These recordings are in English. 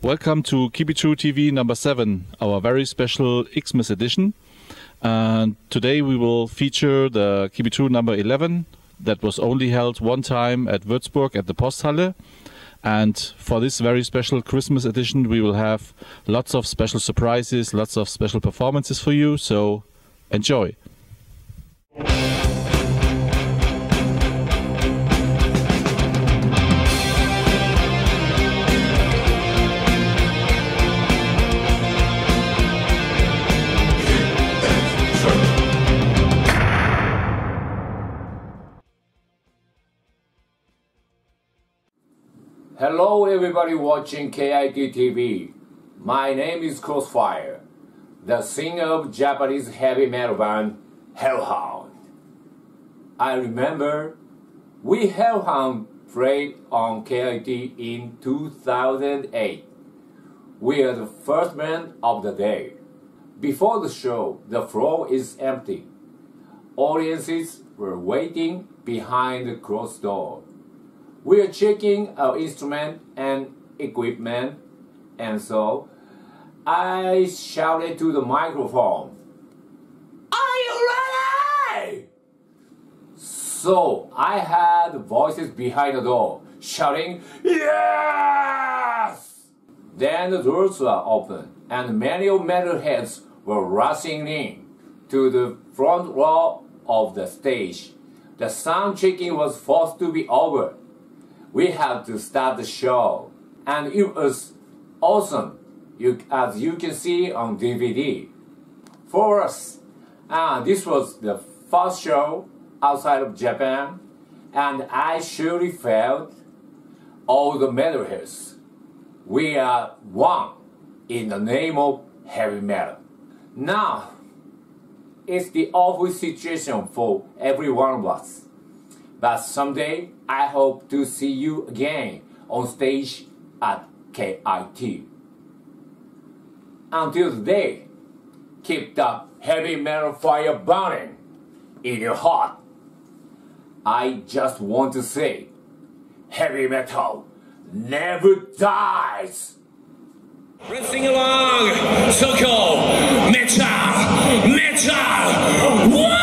Welcome to Keep It True TV number 7, our very special Xmas edition. And today we will feature the Keep It True number 11 that was only held one time at Würzburg at the Posthalle. And for this very special Christmas edition we will have lots of special surprises, lots of special performances for you, so enjoy! Hello everybody watching KIT TV. My name is Crossfire, the singer of Japanese heavy metal band Hellhound. I remember we Hellhound played on KIT in 2008. We are the first band of the day. Before the show, the floor is empty. Audiences were waiting behind the closed door. We are checking our instrument and equipment, and so I shouted to the microphone, "Are you ready?" So I had voices behind the door shouting, "Yes!" Then the doors were open and many metalheads were rushing in to the front row of the stage. The sound checking was forced to be over. We had to start the show, and it was awesome, as you can see on DVD. For us, this was the first show outside of Japan, and I surely felt all the metalheads. We are one in the name of heavy metal. Now, it's the awful situation for every one of us. But someday, I hope to see you again on stage at KIT. Until the day, keep the heavy metal fire burning in your heart. I just want to say, heavy metal never dies. Let's sing along. Soko, metal, metal, warrior!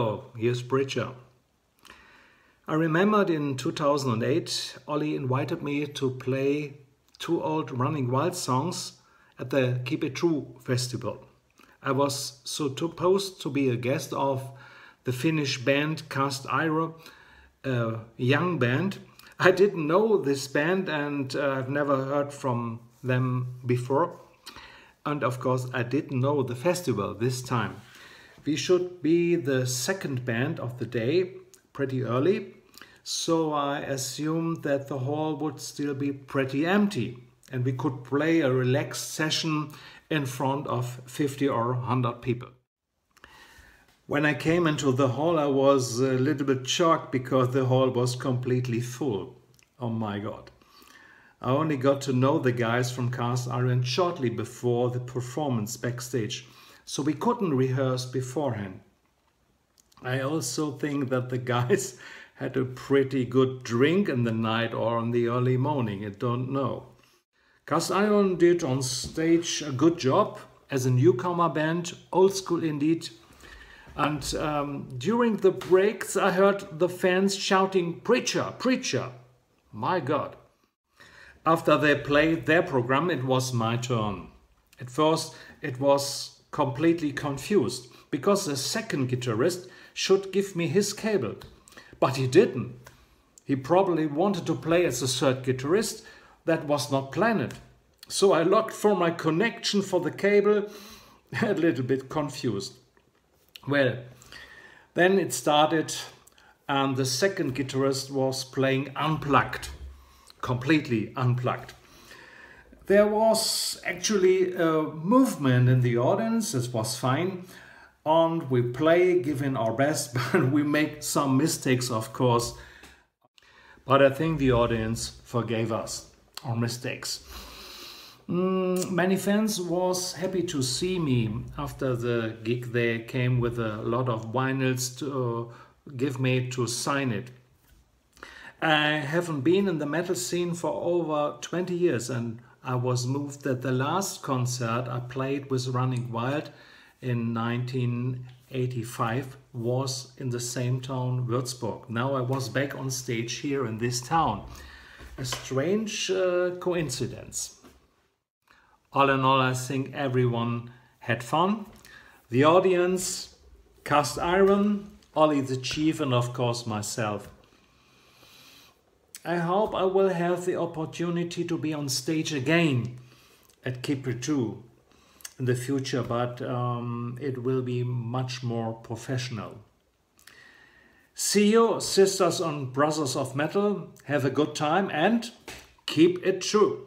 Hello, here's Preacher. I remembered in 2008, Olli invited me to play 2 old Running Wild songs at the Keep It True festival. I was supposed to be a guest of the Finnish band Cast Iron, a young band. I didn't know this band and I've never heard from them before. And of course I didn't know the festival this time. We should be the second band of the day, pretty early, so I assumed that the hall would still be pretty empty and we could play a relaxed session in front of 50 or 100 people. When I came into the hall, I was a little bit shocked because the hall was completely full. Oh my God. I only got to know the guys from Cast Iron shortly before the performance backstage, so we couldn't rehearse beforehand. I also think that the guys had a pretty good drink in the night or in the early morning, I don't know. Cast Iron did on stage a good job as a newcomer band, old school indeed. And during the breaks I heard the fans shouting, "Preacher, Preacher!" My God. After they played their program, it was my turn. At first it was completely confused because the second guitarist should give me his cable. But he didn't. He probably wanted to play as a third guitarist. That was not planned. So I looked for my connection for the cable, a little bit confused. Well, then it started and the second guitarist was playing unplugged, completely unplugged. There was actually a movement in the audience, it was fine. And we play, giving our best, but we make some mistakes, of course. But I think the audience forgave us our mistakes. Many fans was happy to see me after the gig. They came with a lot of vinyls to give me to sign it. I haven't been in the metal scene for over 20 years and I was moved that the last concert I played with Running Wild in 1985 was in the same town, Würzburg. Now I was back on stage here in this town. A strange coincidence. All in all, I think everyone had fun. The audience, Cast Iron, Olli the Chief, and of course myself. I hope I will have the opportunity to be on stage again at Keep It True in the future, but it will be much more professional. See you, sisters and brothers of metal. Have a good time and keep it true.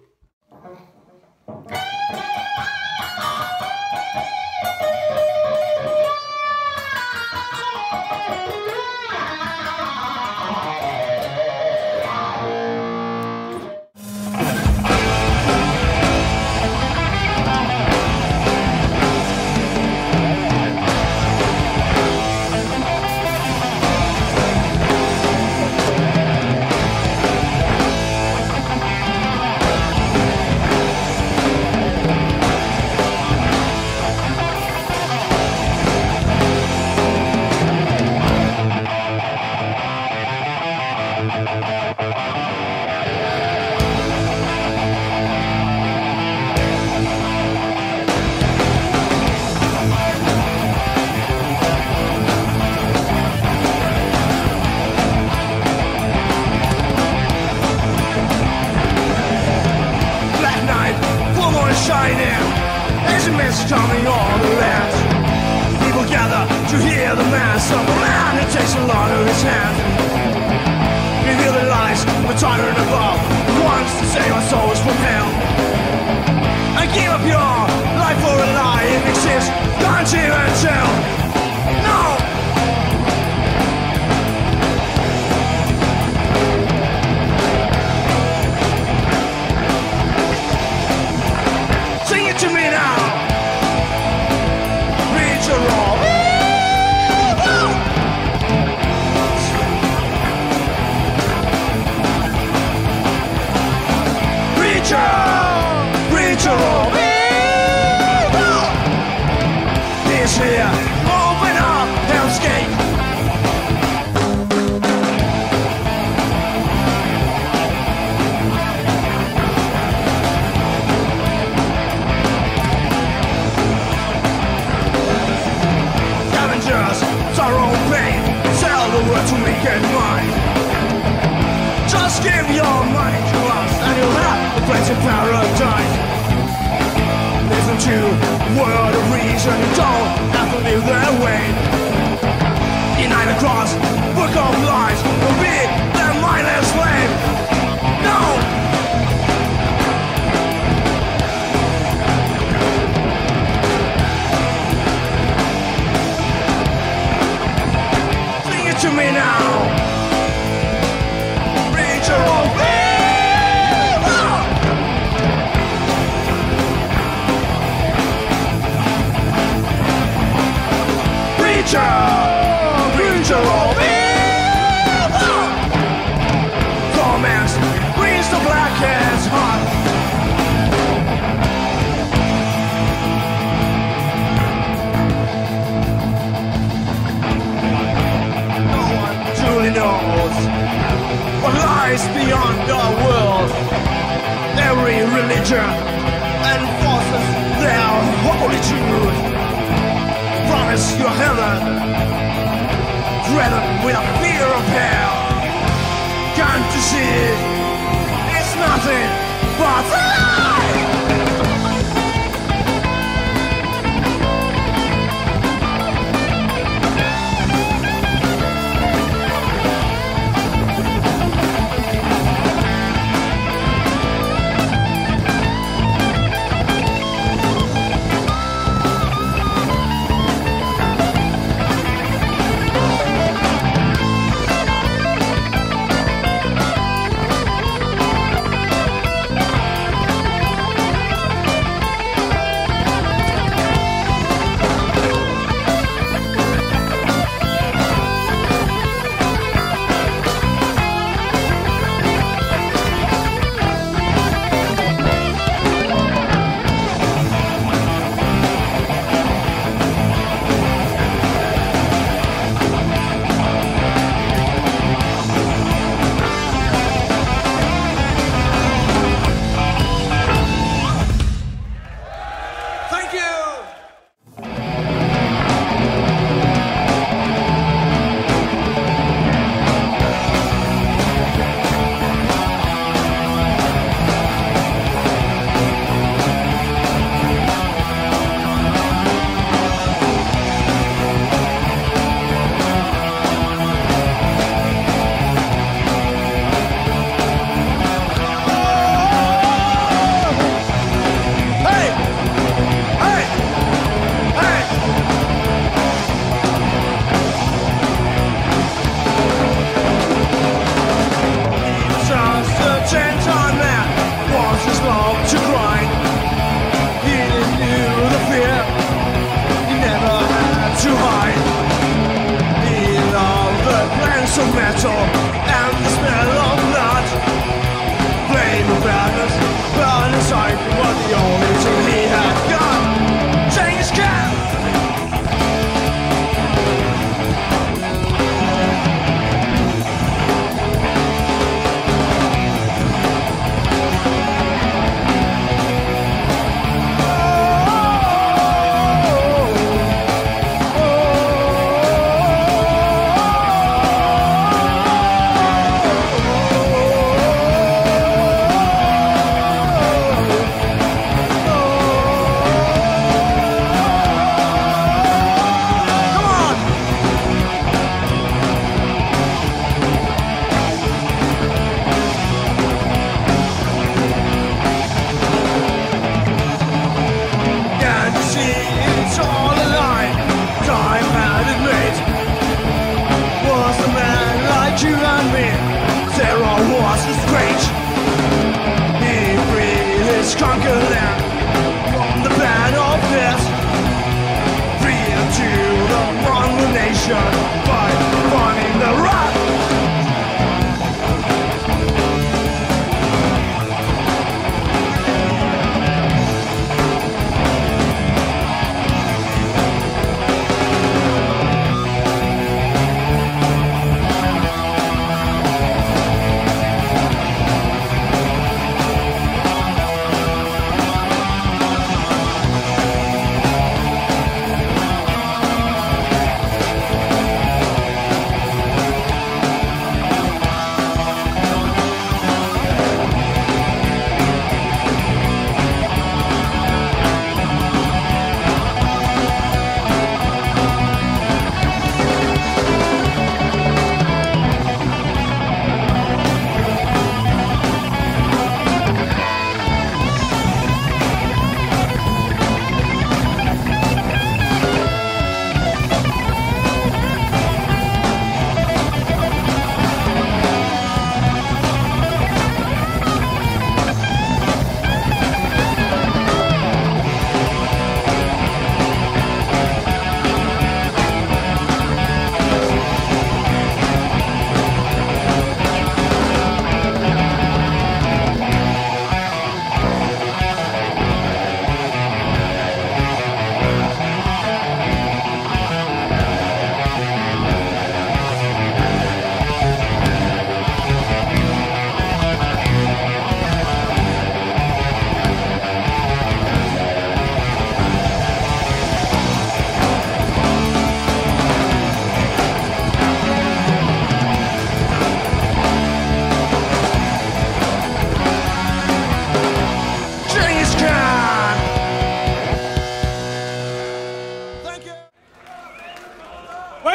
Xmas coming on the land. People gather to hear the mass of a man who takes a lot of his hand. Reveal the lies of a tyrant above, who wants to save our souls from hell. And give up your life for a lie. It exists, don't even tell. No! Sing it to me now. Reach your roll. Reach your roll. This here, open up. place in paradise. Listen to word of reason, you don't have to live their way. Deny the cross, book of lies, will be their mindless slave. No! Sing it to me now. Preacher of evil. Preacher, preacher of evil. Torments brings the blackest heart. No one truly knows what lies beyond our world. Every religion enforces their holy truth. Promise your heaven, dreaded without fear of hell. Can't you see? It's nothing but a lie. Thank you. Hey! Hey! Hey! Just a gentleman wants his love to grind. He knew the fear he never had to hide. He loved the glance of metal and the smell of blood. Flame of badness, burn inside was the only thing he had got. Change can. Can't you see it's all a lie? Time had it made. Was a man like you and me? Terror was his rage. He freed his conquered land from the ban of death. Freedom to the Mongol nation by running the rock.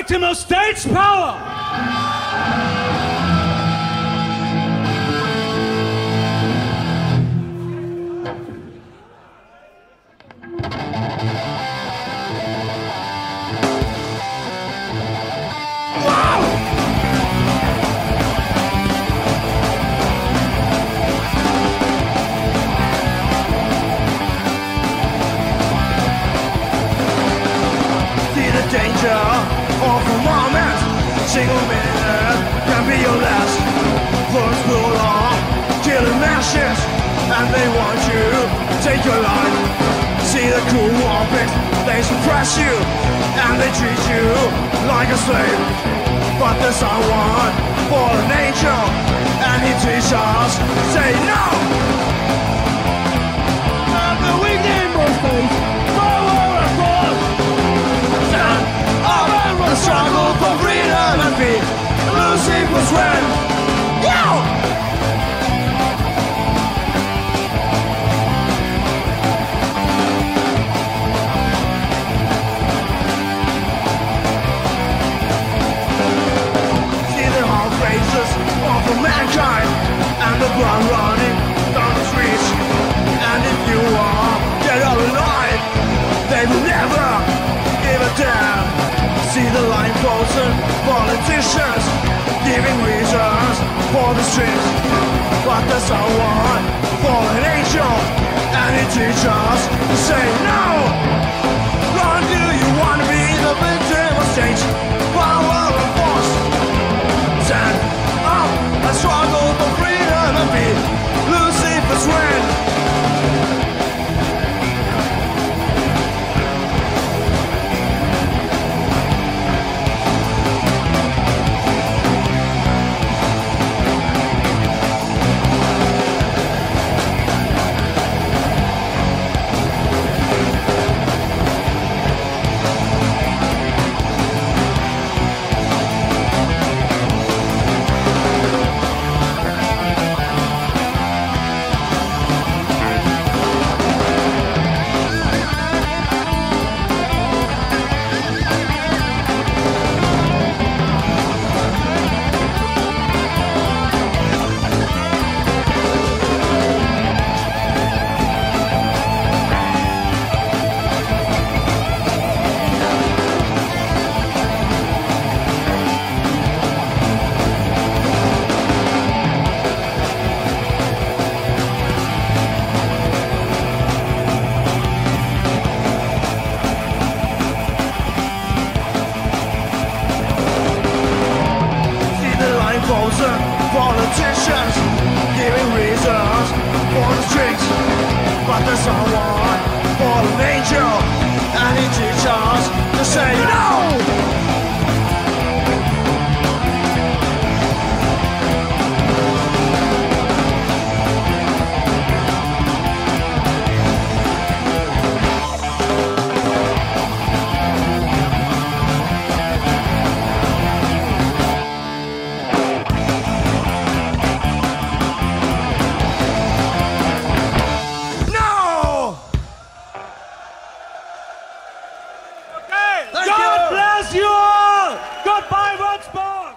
Optimal stage power! Danger of a moment, single minute can be your last. Words will all killing mashes, and they want you to take your life. See the cool orbit, they suppress you, and they treat you like a slave. But there's someone for an angel, and he teaches us, say no. And the weak need more faith, power and force. The struggle for freedom and peace, Lucifer's friend. Go! See the hard faces of mankind and the blood running down the streets. And if you are dead or alive, they will never give a damn. See the line frozen, politicians giving reasons for the streets. But there's someone for an angel, and he teaches us to say no. Lord, do you want to be the victim of change, power and force? Stand up and struggle for freedom and be Lucifer's friend. Politicians giving reasons for the streets. But there's someone for an angel, and he teaches us to say no. God bless you all! Goodbye, Würzburg!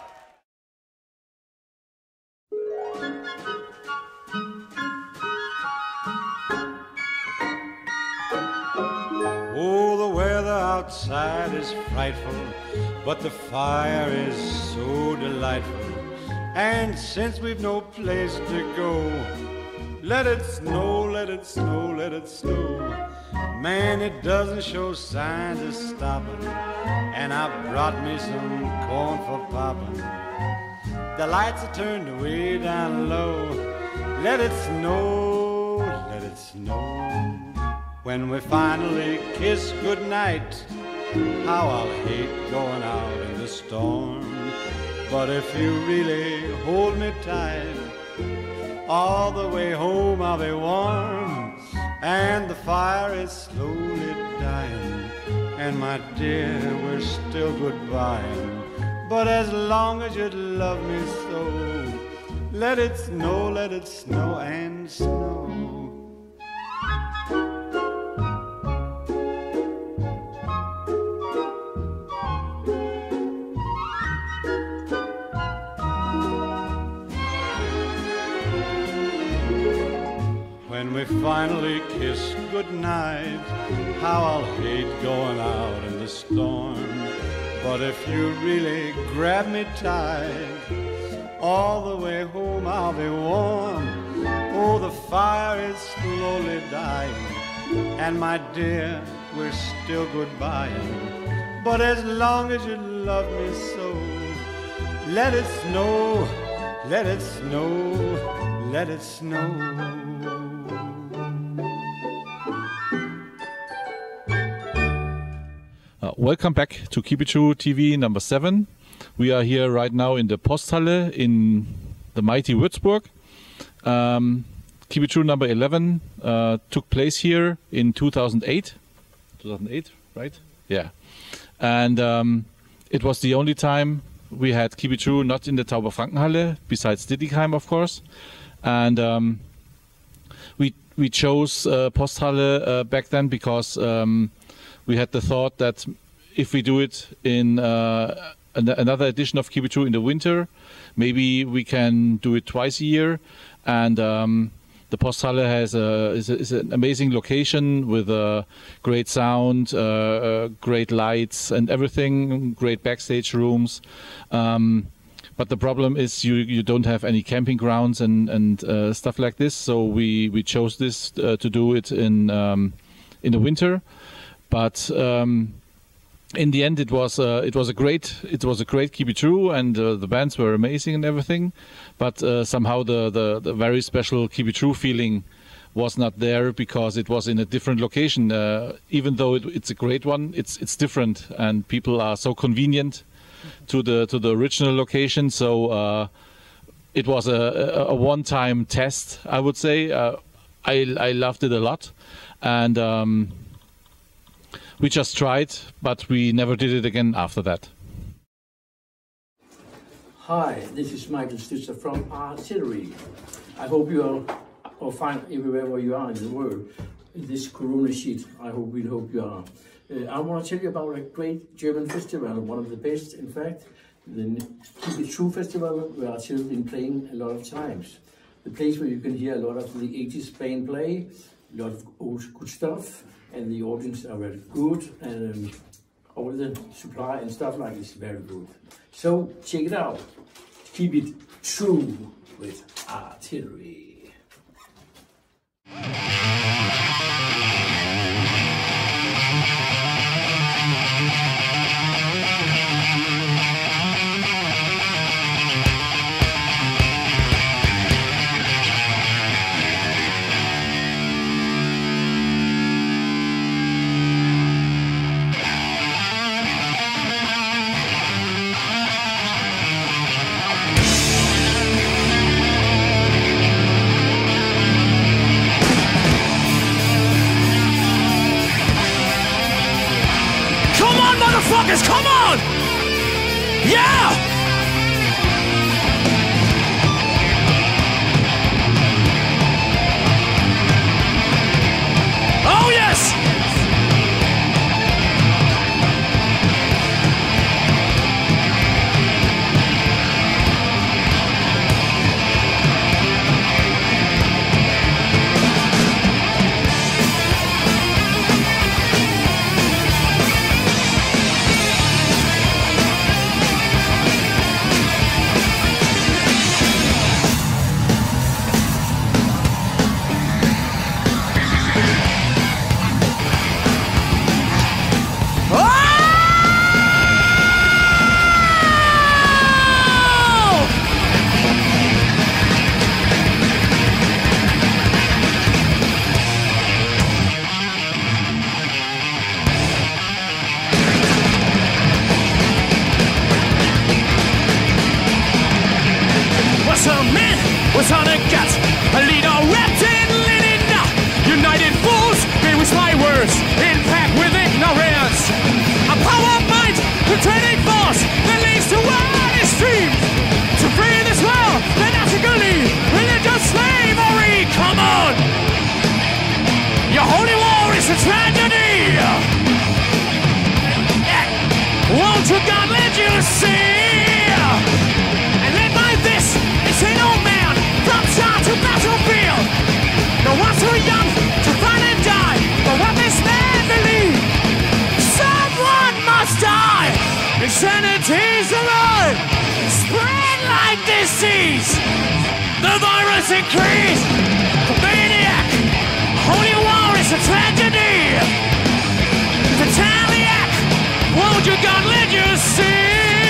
Oh, the weather outside is frightful, but the fire is so delightful. And since we've no place to go, let it snow, let it snow, let it snow. Man, it doesn't show signs of stopping, and I brought me some corn for popping. The lights are turned way down low. Let it snow, let it snow. When we finally kiss goodnight, how I'll hate going out in the storm. But if you really hold me tight, all the way home I'll be warm. And the fire is slowly dying, and my dear, we're still goodbying. But as long as you love me so, let it snow and snow. finally kiss goodnight. How I'll hate going out in the storm, but if you really grab me tight, all the way home I'll be warm. Oh, the fire is slowly dying, and my dear, we're still goodbying. But as long as you love me so, let it snow, let it snow, let it snow. Welcome back to Keep It True TV number 7. We are here right now in the Posthalle in the mighty Würzburg. Keep It True number 11 took place here in 2008. 2008, right? Yeah. And it was the only time we had Keep It True not in the Tauberfrankenhalle, besides Dittigheim, of course. And we chose Posthalle back then because we had the thought that if we do it in another edition of Keep It True in the winter, maybe we can do it twice a year. And the Posthalle is an amazing location with great sound, great lights and everything, great backstage rooms. But the problem is you don't have any camping grounds and stuff like this. So we chose this to do it in the winter. But in the end, it was a great Keep It True, and the bands were amazing and everything. But somehow the very special Keep It True feeling was not there because it was in a different location. Even though it's a great one, it's different, and people are so convenient to the original location. So it was a one-time test, I would say. I loved it a lot, and we just tried, but we never did it again after that. Hi, this is Michael Stützer from Artillery. I hope you are all fine everywhere where you are in the world. In this corona shit, I hope you are. I want to tell you about a great German festival, one of the best, in fact, the Keep It True Festival, where Artillery has been playing a lot of times. The place where you can hear a lot of the 80s band play, a lot of old good stuff, and the audience are very good, and all the supply and stuff like this is very good. So check it out. Keep it true with Artillery. Motherfuckers, come on! Yeah! Oh yes! Was on a gut, a leader wrapped in linen. United fools, they was my words, in pact with ignorance. A power might, the turning force that leads to one extreme. To free this world, fanatically, religious slavery. Come on! Your holy war is a tragedy. Won't you God let you see? And led by this, it's an old man. From town to battlefield, no one's too young virus increase. Maniac, holy war is a tragedy. Fataliac, won't you God let you see?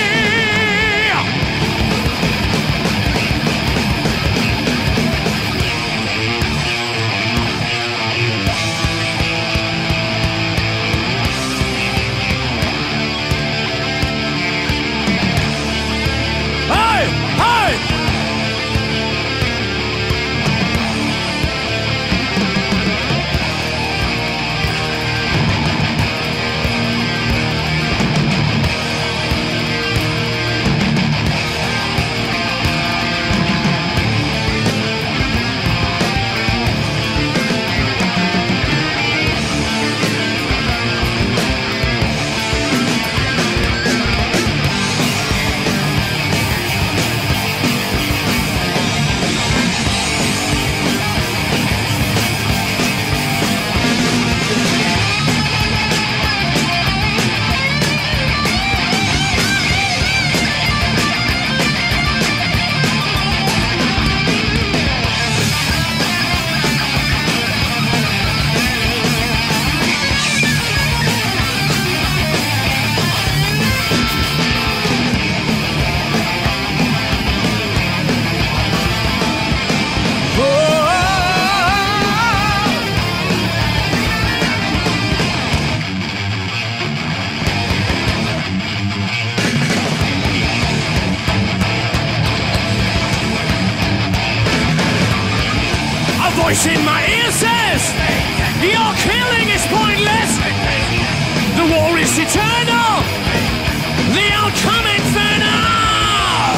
Voice in my ear says, your killing is pointless. The war is eternal. The outcome infernal.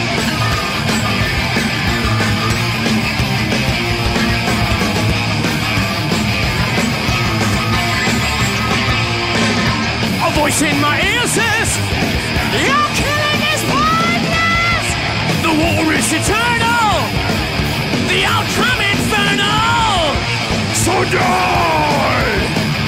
A voice in my ear says, your killing is pointless. The war is eternal. The outcome infernal. So die!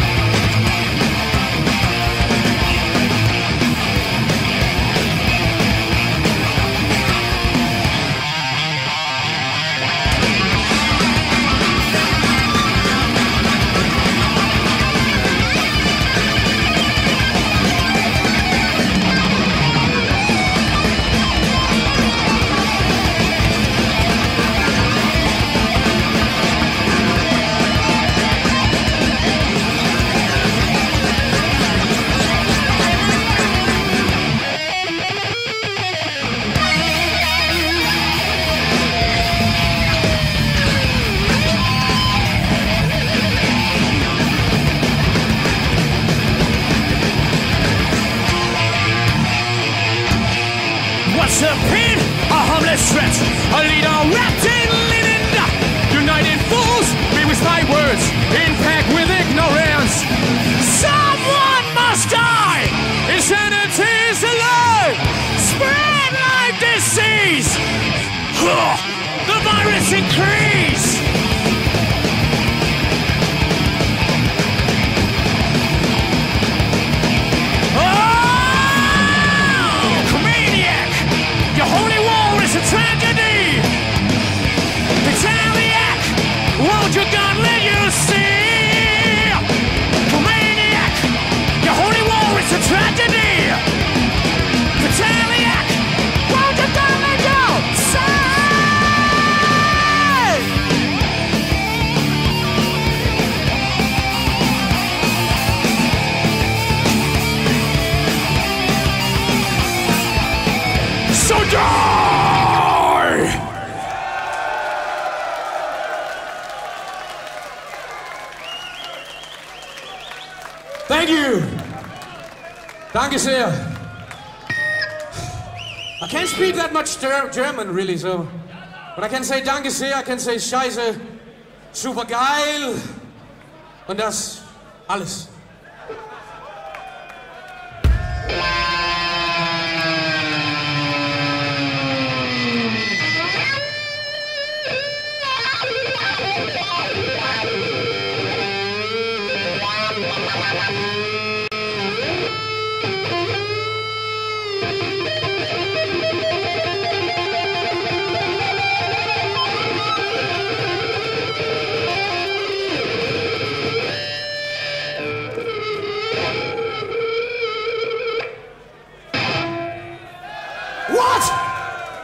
What's a pin? A harmless threat. A leader wrapped in linen. United fools, be with my words. In pact with ignorance. Someone must die. Insanity is alive. Spread like disease. The virus increase. Holy war is a tragedy. Fataliac, won't you God let you see? Maniac, your holy war is a tragedy. Fataliac, won't you God let you see? So die! Thank you. Danke sehr. I can't speak that much German really, so but I can say Danke sehr, I can say Scheiße, super geil und das alles.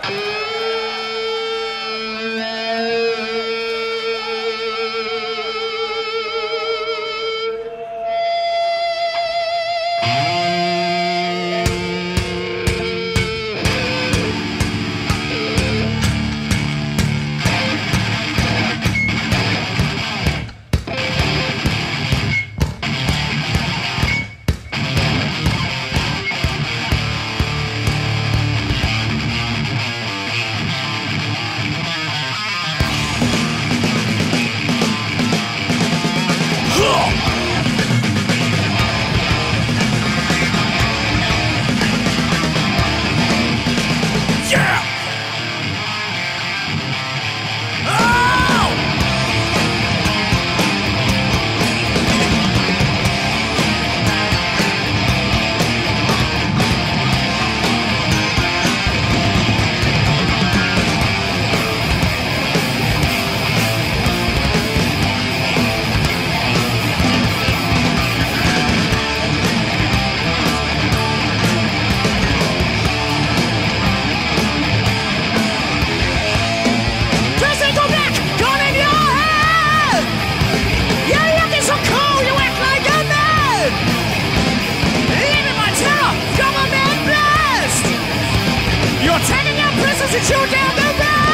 Shoot down the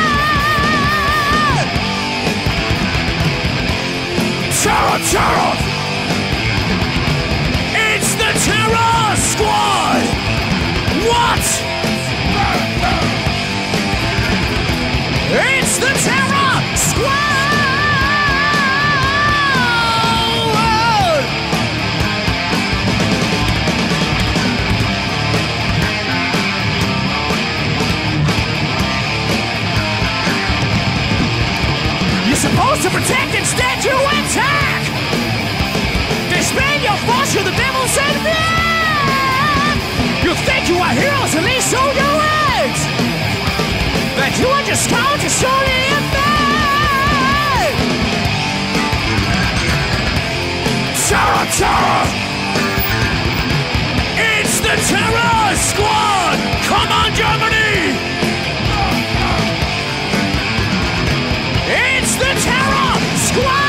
road! Terror, terror! It's the Terror Squad! What? It's the Terror Squad! Supposed to protect, instead you attack! Disband your force, you're the devil sent back! You think you are heroes, at least so you act! That you are just scouts to show the impact! Terror, terror! It's the Terror Squad! Come on, Germany! It's the Terror Squad!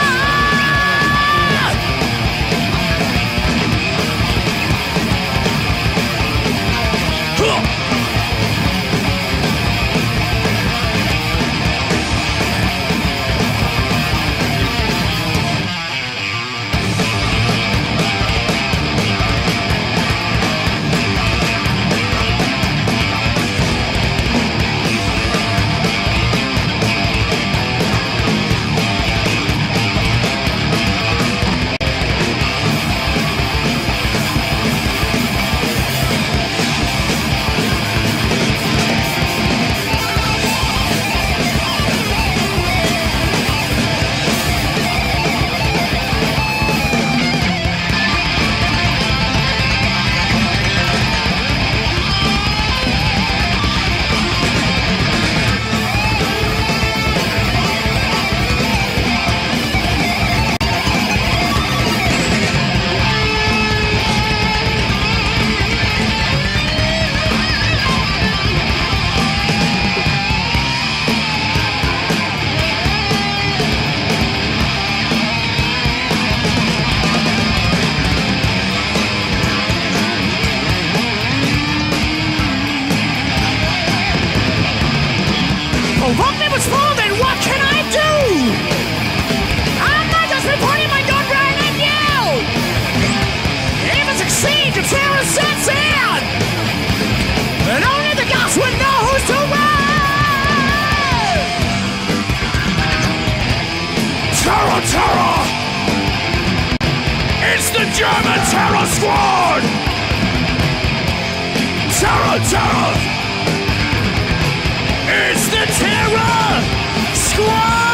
German Terror Squad! Terror, terror! It's the Terror Squad!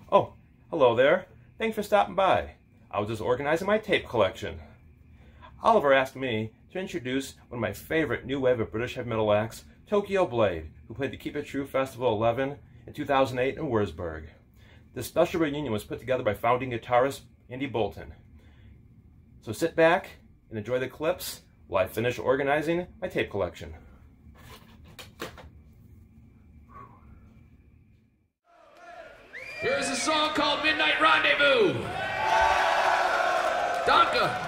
Oh, hello there. Thanks for stopping by. I was just organizing my tape collection. Oliver asked me to introduce one of my favorite new wave of British heavy metal acts, Tokyo Blade, who played the Keep It True Festival 11 in 2008 in Würzburg. This special reunion was put together by founding guitarist Andy Bolton. So sit back and enjoy the clips while I finish organizing my tape collection. Here's a song called Midnight Rendezvous. Danke.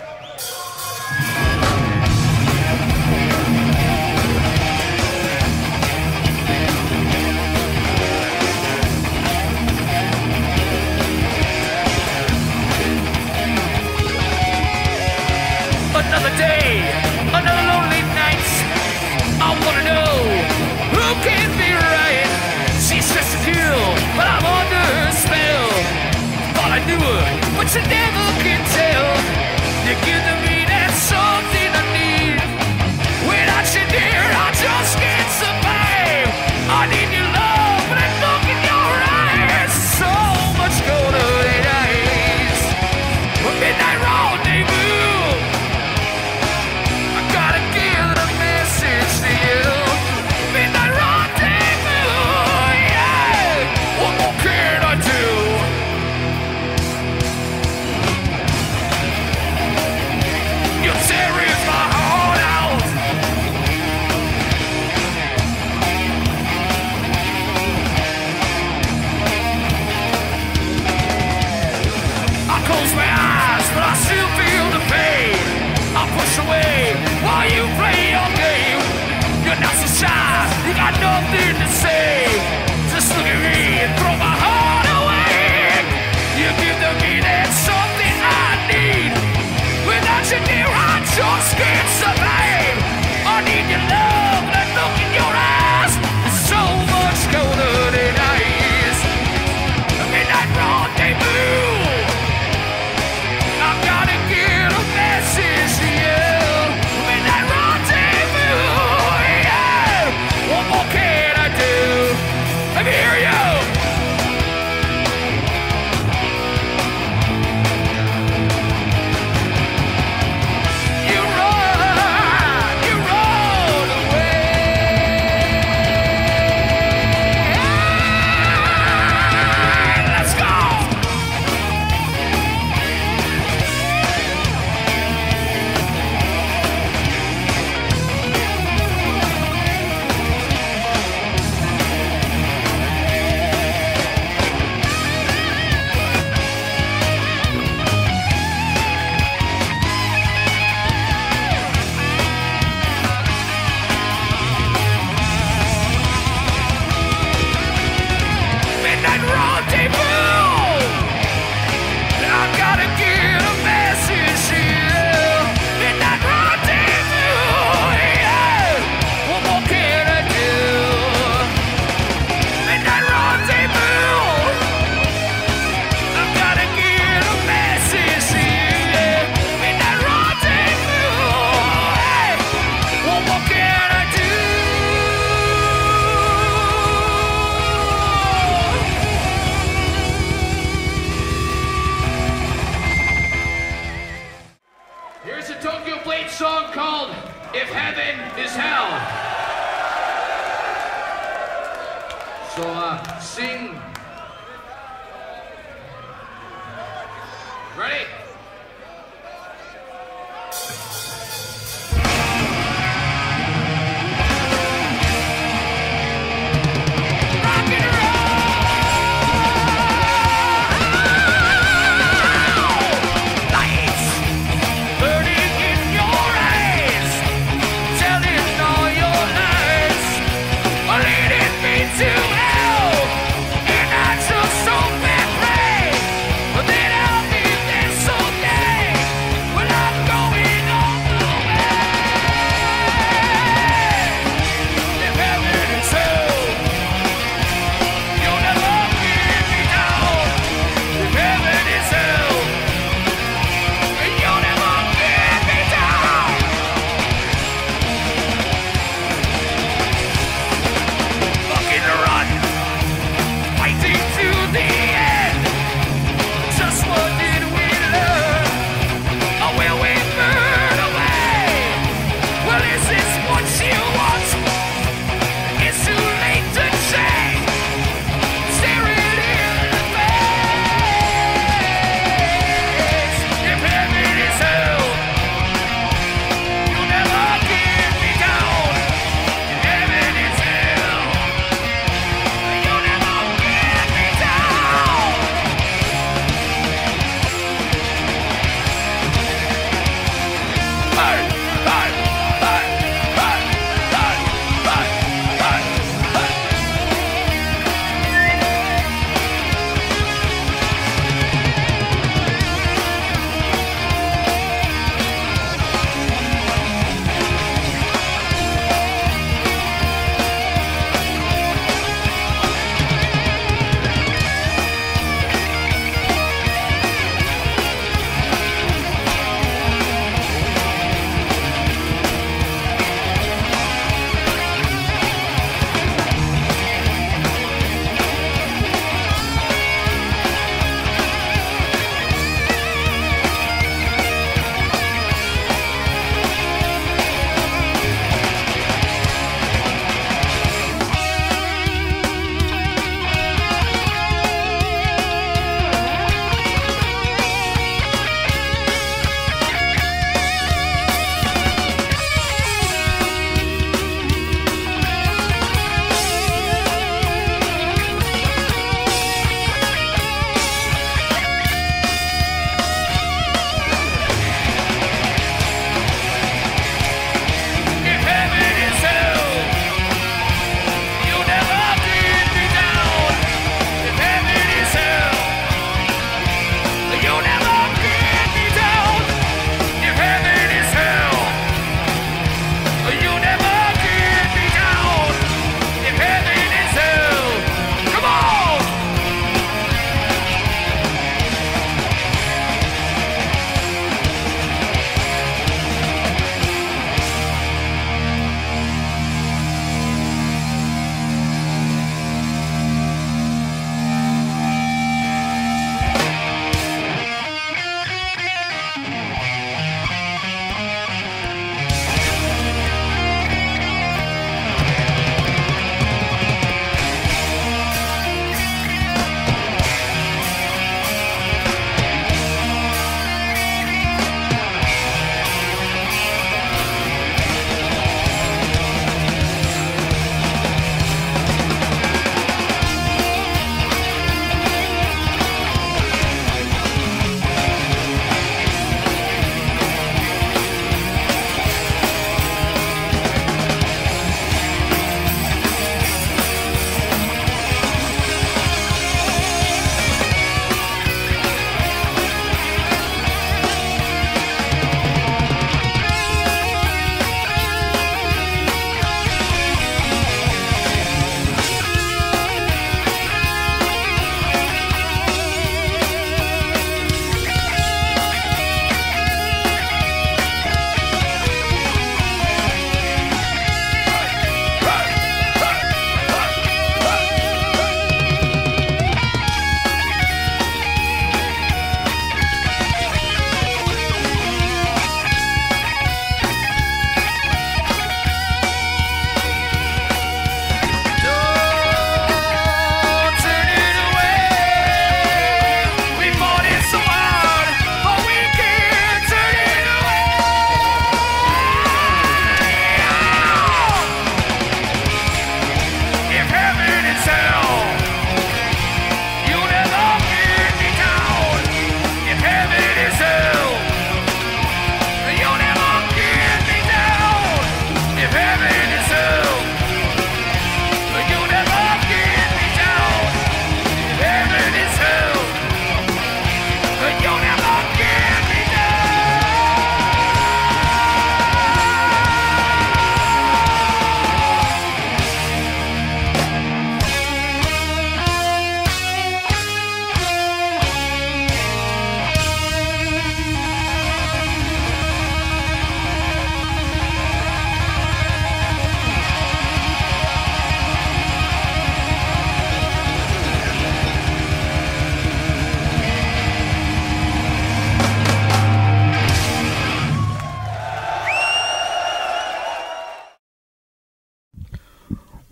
Another day, another lonely night. I wanna know who can be right. She's just a girl, but I'm under her spell. Thought I knew her, but you never can tell. You give to me that something I need. Without you dear, I just can't survive. I need your love, but I look in your eyes. So much golden eyes. A midnight rendezvous. You got nothing to say. Just look at me and throw my heart away. You give to me that something I need. Without you near, I just can't survive. I need your love, that look in your eyes. There's so much golden in eyes. A midnight rendezvous. I've gotta get a message to you. Midnight rendezvous. What can I do? Let me hear you! Song called If Heaven is Hell. So sing. Ready? To hell in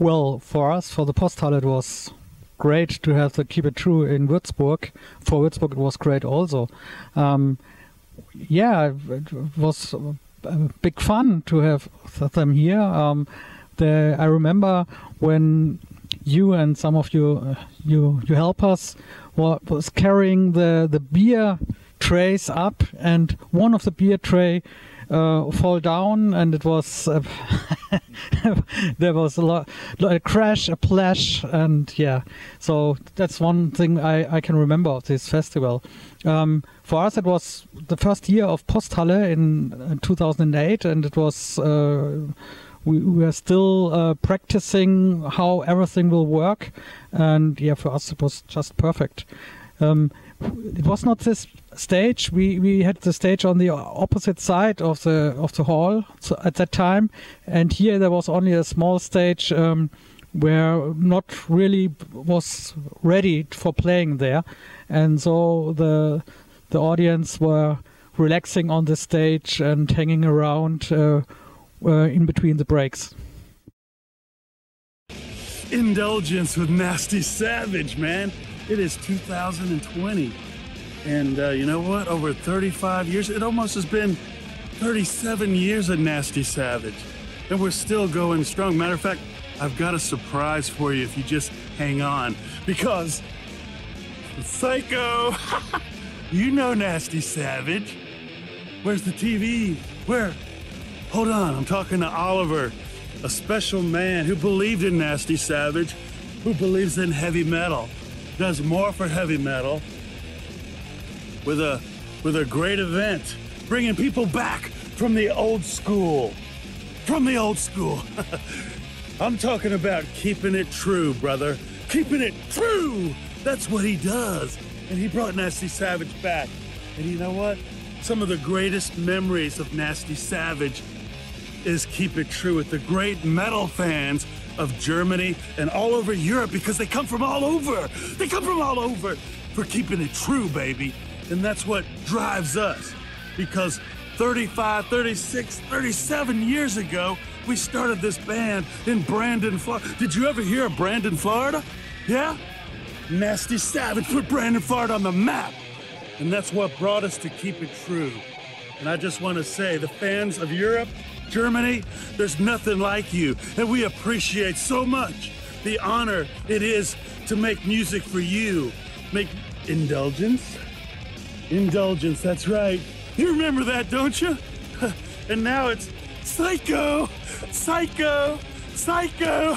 Well, for us, for the Posthalle, it was great to have the Keep It True in Würzburg. For Würzburg, it was great also. Yeah, it was big fun to have them here. I remember when you and some of you helpers was carrying the beer trays up, and one of the beer tray fall down, and it was there was a crash, a splash, and yeah. So that's one thing I can remember of this festival. For us, it was the first year of Posthalle in 2008, and it was we were still practicing how everything will work, and yeah, for us it was just perfect. It was not this stage. We had the stage on the opposite side of the hall at that time, and here there was only a small stage where not really was ready for playing there, and so the audience were relaxing on the stage and hanging around in between the breaks. Indulgence with Nasty Savage, man. It is 2020, and you know what? Over 35 years, it almost has been 37 years of Nasty Savage, and we're still going strong. Matter of fact, I've got a surprise for you if you just hang on, because Psycho, you know Nasty Savage. Where's the TV? Where? Hold on, I'm talking to Oliver, a special man who believed in Nasty Savage, who believes in heavy metal, does more for heavy metal with a great event, bringing people back from the old school. From the old school. I'm talking about keeping it true, brother. Keeping it true! That's what he does. And he brought Nasty Savage back. And you know what? Some of the greatest memories of Nasty Savage is Keep It True with the great metal fans of Germany and all over Europe, because they come from all over. They come from all over for keeping it true, baby. And that's what drives us. Because 35, 36, 37 years ago, we started this band in Brandon, Florida. Did you ever hear of Brandon, Florida? Yeah? Nasty Savage put Brandon, Florida on the map. And that's what brought us to Keep It True. And I just want to say, the fans of Europe, Germany, there's nothing like you. And we appreciate so much the honor it is to make music for you. Make Indulgence? Indulgence, that's right. You remember that, don't you? And now it's Psycho, Psycho, Psycho.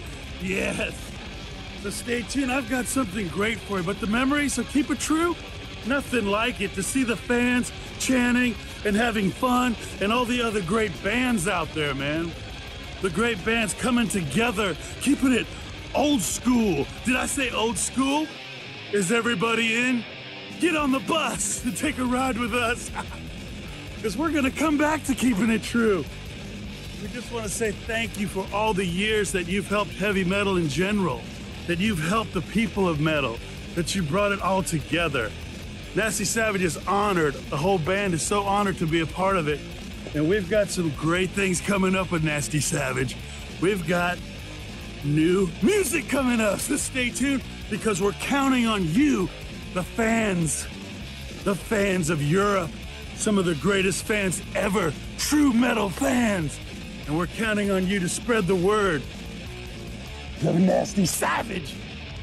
Yes. So stay tuned, I've got something great for you. But the memories, so keep it true. Nothing like it to see the fans chanting and having fun, and all the other great bands out there, man. The great bands coming together, keeping it old school. Did I say old school? Is everybody in? Get on the bus and take a ride with us, because we're gonna come back to keeping it true. We just want to say thank you for all the years that you've helped heavy metal in general, that you've helped the people of metal, that you brought it all together. Nasty Savage is honored. The whole band is so honored to be a part of it. And we've got some great things coming up with Nasty Savage. We've got new music coming up, so stay tuned, because we're counting on you, the fans of Europe, some of the greatest fans ever, true metal fans. And we're counting on you to spread the word of Nasty Savage,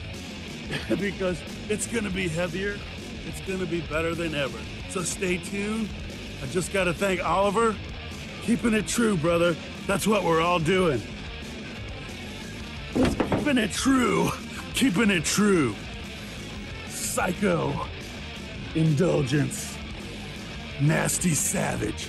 because it's gonna be heavier. It's gonna be better than ever. So stay tuned. I just gotta thank Oliver. Keeping it true, brother. That's what we're all doing. Keeping it true. Keeping it true. Psycho. Indulgence. Nasty Savage.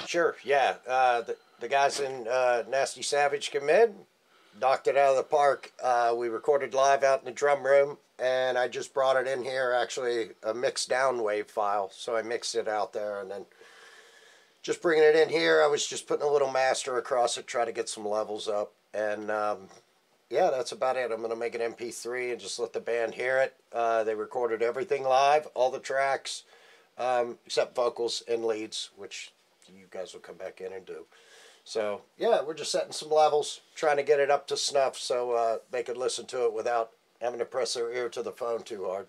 Sure, yeah. The guys in Nasty Savage come in, knocked it out of the park. We recorded live out in the drum room, and I just brought it in here, actually a mixed down wave file. So I mixed it out there, and then just bringing it in here, I was just putting a little master across it, try to get some levels up. And yeah, that's about it. I'm going to make an MP3 and just let the band hear it. They recorded everything live, all the tracks, except vocals and leads, which you guys will come back in and do. So yeah, we're just setting some levels, trying to get it up to snuff so they could listen to it without having to press their ear to the phone too hard.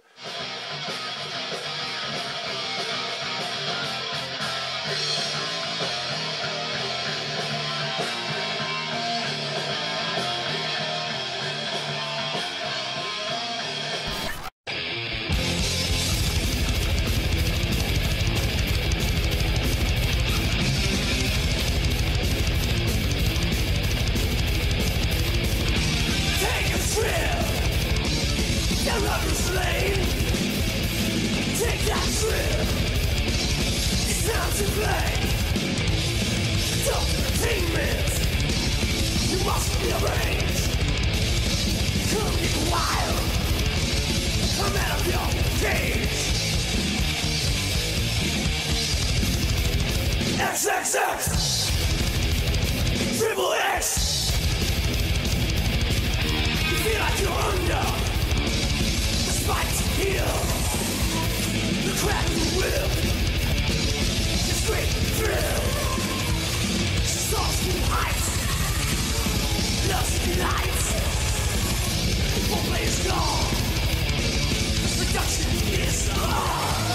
XXX Triple X. You feel like you're under. The spikes heal. The crack of the whip. The straight thrill. Saucy heights. Lusty lights. Foreplay is gone. Production is on.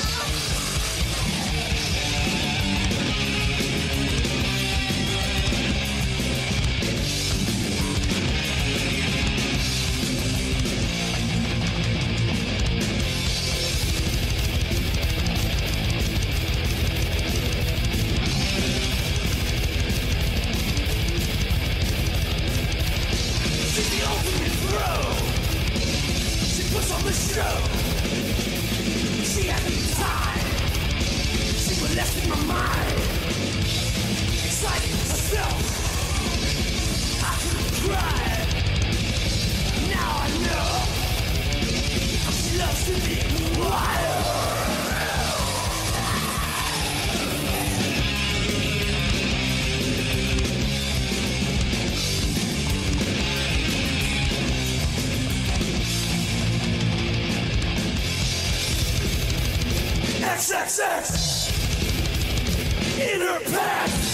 XXX in her pants.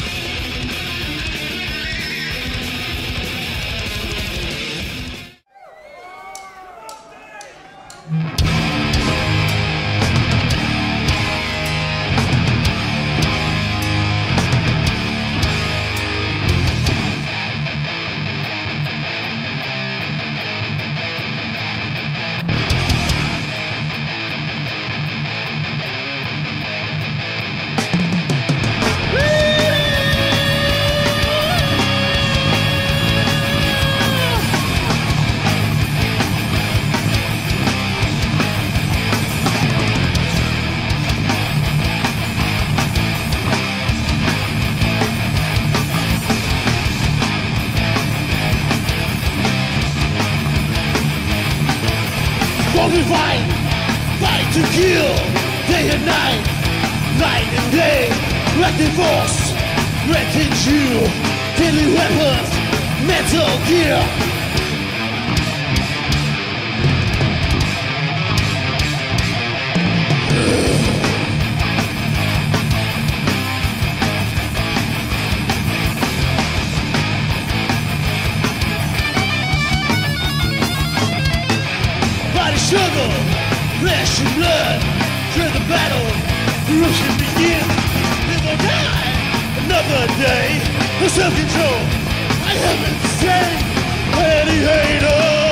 Fight to kill, day and night, night and day, wrecking force, wrecking you, deadly weapons, metal gear. Struggle, flesh and blood, through the battle, corruption begins. Live or die, another day, for self-control. I am insane, anti-hater.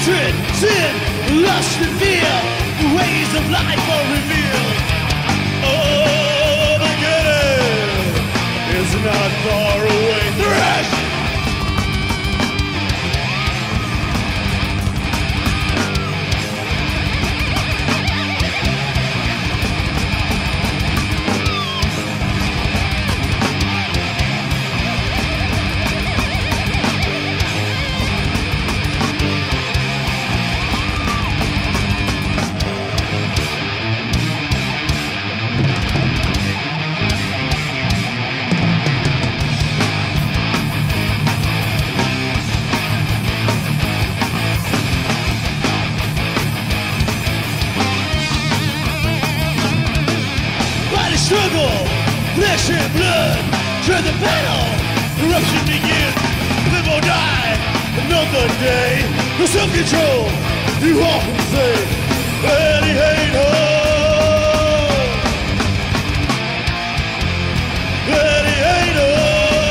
hatred, sin, lust and fear, the ways of life are revealed. Oh, the beginning is not far away. Thrash! Struggle, flesh and blood, tread the battle, eruption begins, live or die, another day, no self-control, you often say, Eddie hate home, Eddie hate home.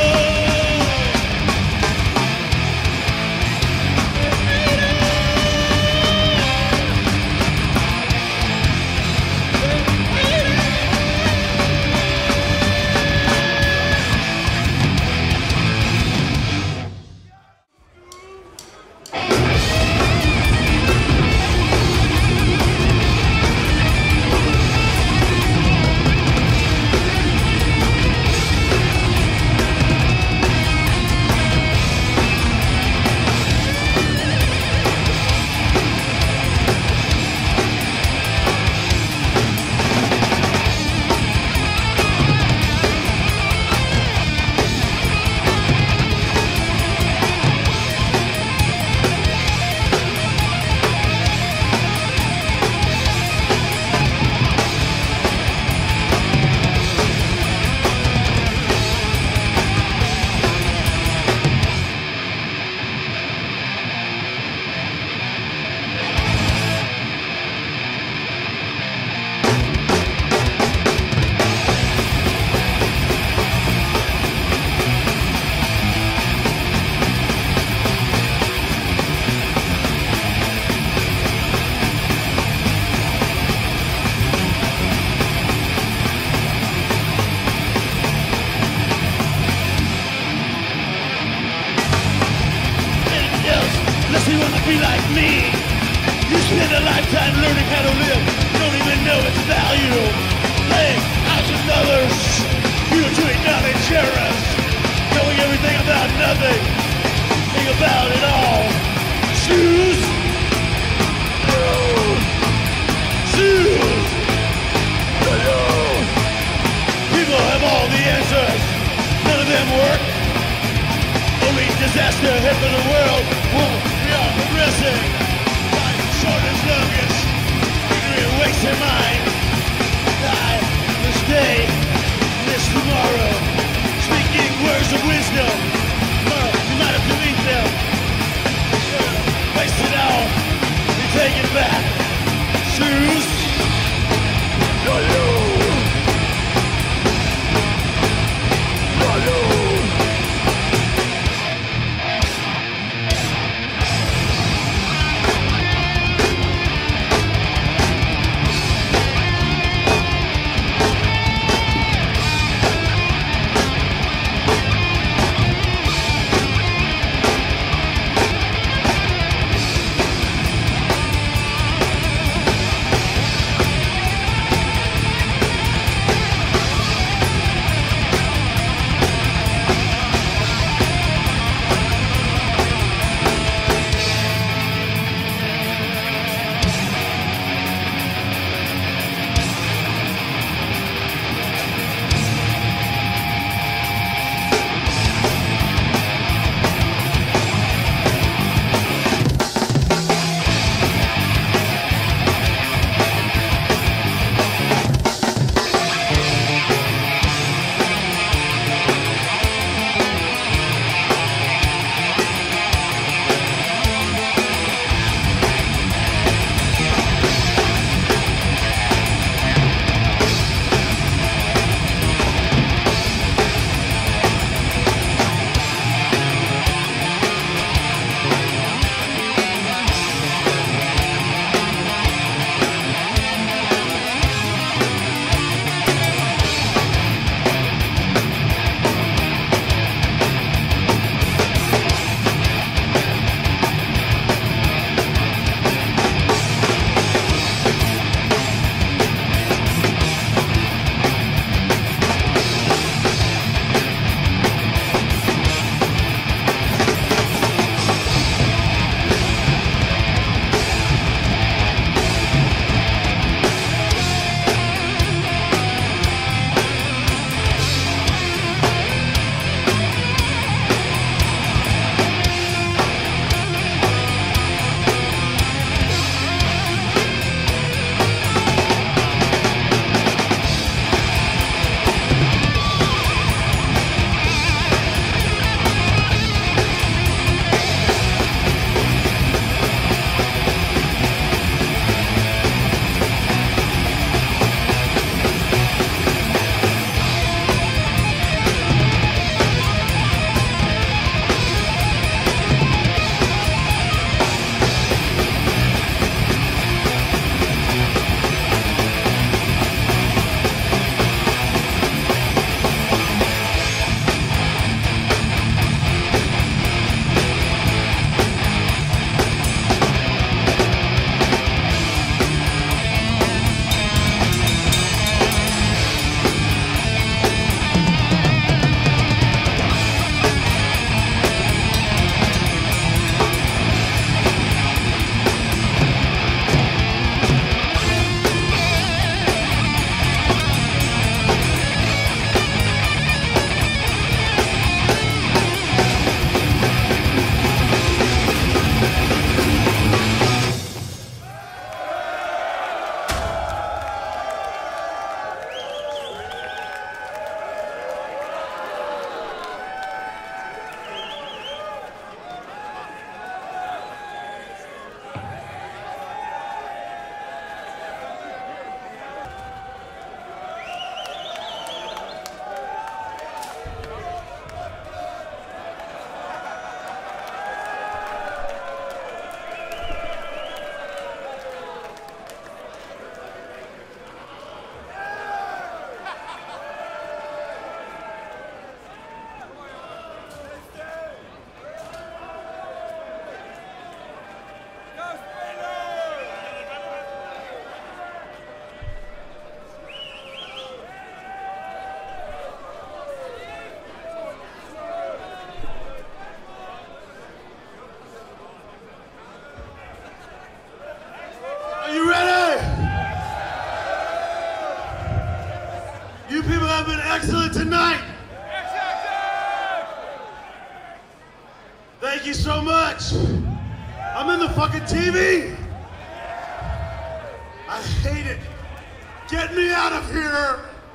Be like me. You spend a lifetime learning how to live, don't even know its value. Laying out with others, you to acknowledge errors, knowing everything about nothing, think about it all. Choose, choose. People have all the answers, none of them work. Only disaster ahead for the world. We are progressing. Life short as longest. Ignorant wakes their mind. Die this day, this tomorrow. Speaking words of wisdom. Tomorrow you might have to meet them. Waste it all. You take it back. Choose. Thank you so much. I'm in the fucking TV. I hate it. Get me out of here.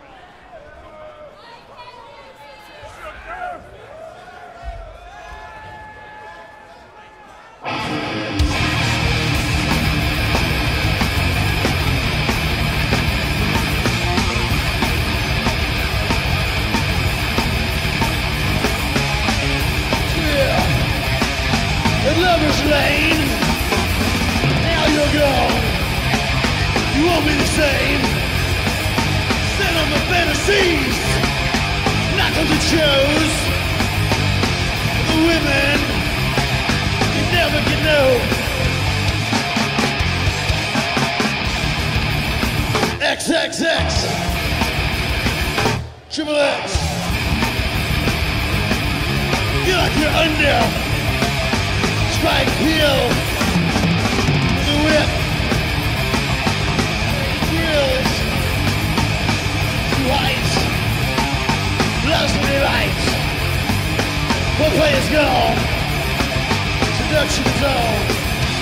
Lover's Lane. Now you're gone. You won't be the same. Set on the fantasies. Not cause it shows. The women you never can know. XXX. Triple X. Feel like you're under. Spike heel, the whip, grills, white, loves to be right. One play is gone, seduction is on.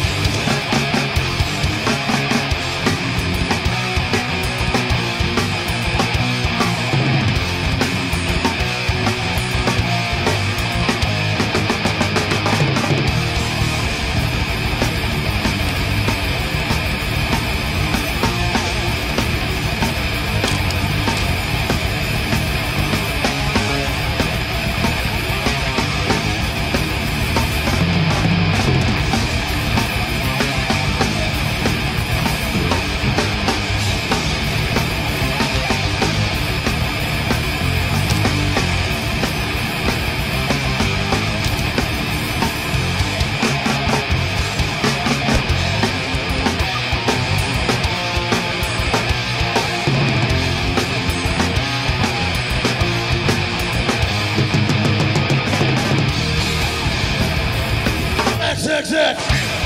XXX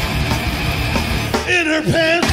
in her pants.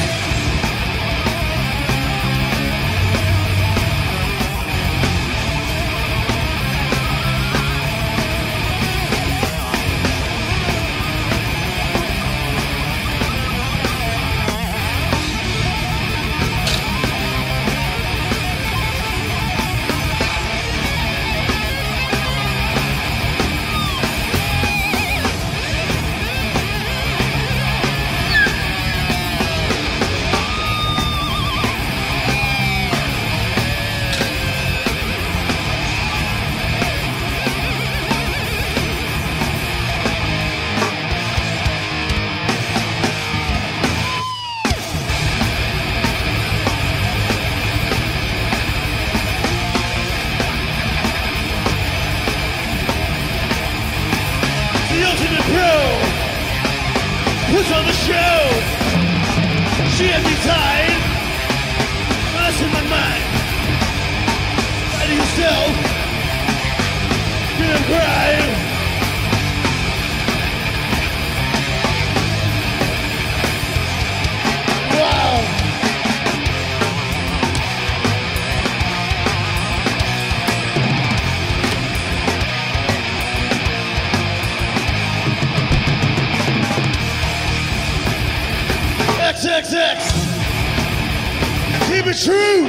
Puts on the show. She has me tied. That's in my mind. Fight yourself. Get him cry. Wow. XXX. Keep it true.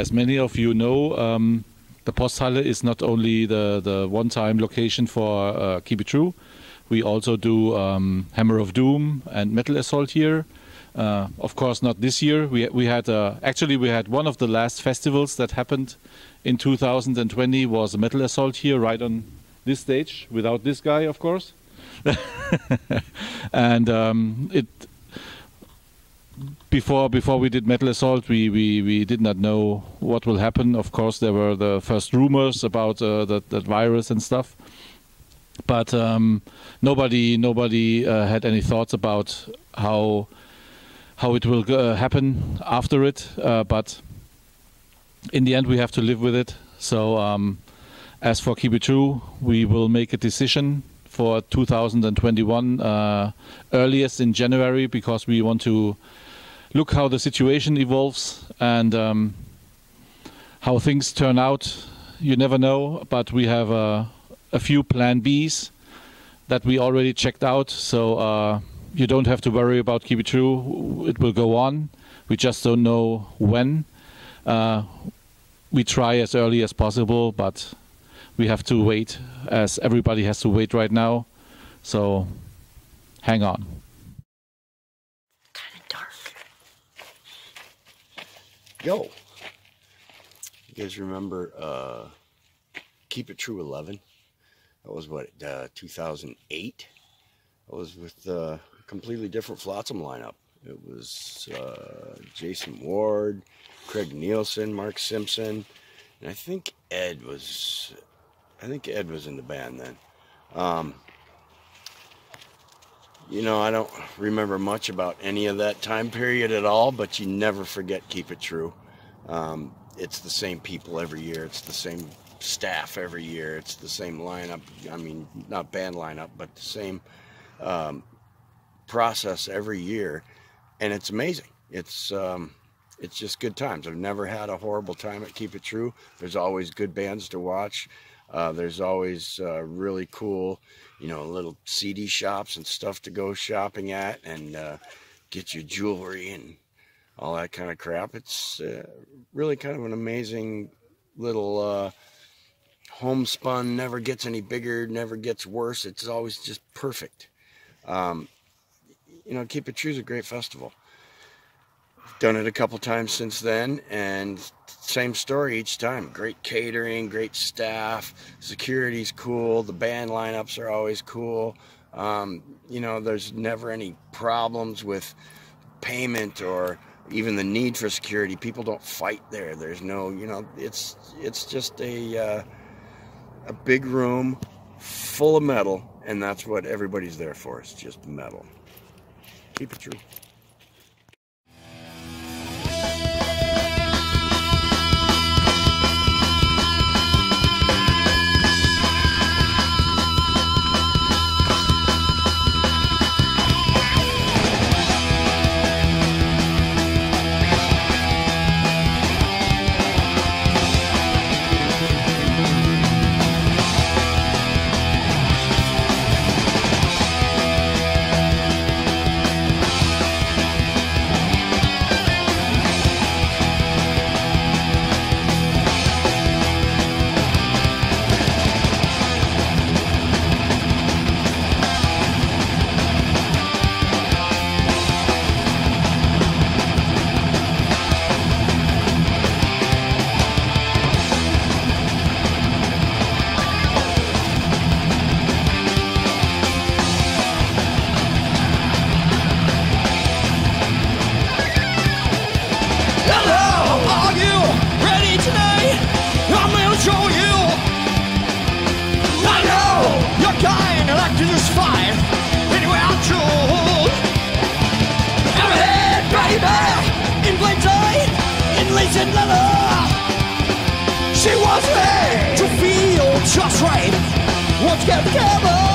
as many of you know, the Posthalle is not only the one-time location for Keep It True. We also do Hammer of Doom and Metal Assault here. Of course, not this year. We had actually we had one of the last festivals that happened in 2020 was a Metal Assault here, right on this stage, without this guy, of course. And before we did Metal Assault, we did not know what will happen. Of course, there were the first rumors about that virus and stuff, but nobody had any thoughts about how it will happen after it. But in the end, we have to live with it. So as for Keep It True, we will make a decision for 2021 earliest in January, because we want to look how the situation evolves and how things turn out. You never know, but we have a few plan Bs that we already checked out, so you don't have to worry about Keep It True. It will go on. We just don't know when. We try as early as possible, but we have to wait, as everybody has to wait right now. So hang on. Yo, you guys remember Keep It True 11? That was what, 2008? I was with a completely different Flotsam lineup. It was Jason Ward, Craig Nielsen, Mark Simpson, and I think Ed was in the band then. You know, I don't remember much about any of that time period at all, but you never forget Keep It True. It's the same people every year. It's the same staff every year. It's the same lineup. I mean, not band lineup, but the same process every year. And it's amazing. It's just good times. I've never had a horrible time at Keep It True. There's always good bands to watch. There's always really cool, you know, little CD shops and stuff to go shopping at and get your jewelry and all that kind of crap. It's really kind of an amazing little homespun, never gets any bigger, never gets worse. It's always just perfect. You know, Keep It True is a great festival. Done it a couple times since then, and same story each time. Great catering, great staff, security's cool, the band lineups are always cool. You know, there's never any problems with payment or even the need for security. People don't fight there. There's no, you know, it's just a big room full of metal, and that's what everybody's there for. It's just metal. Keep it true. She was made to feel just right. Let's get together.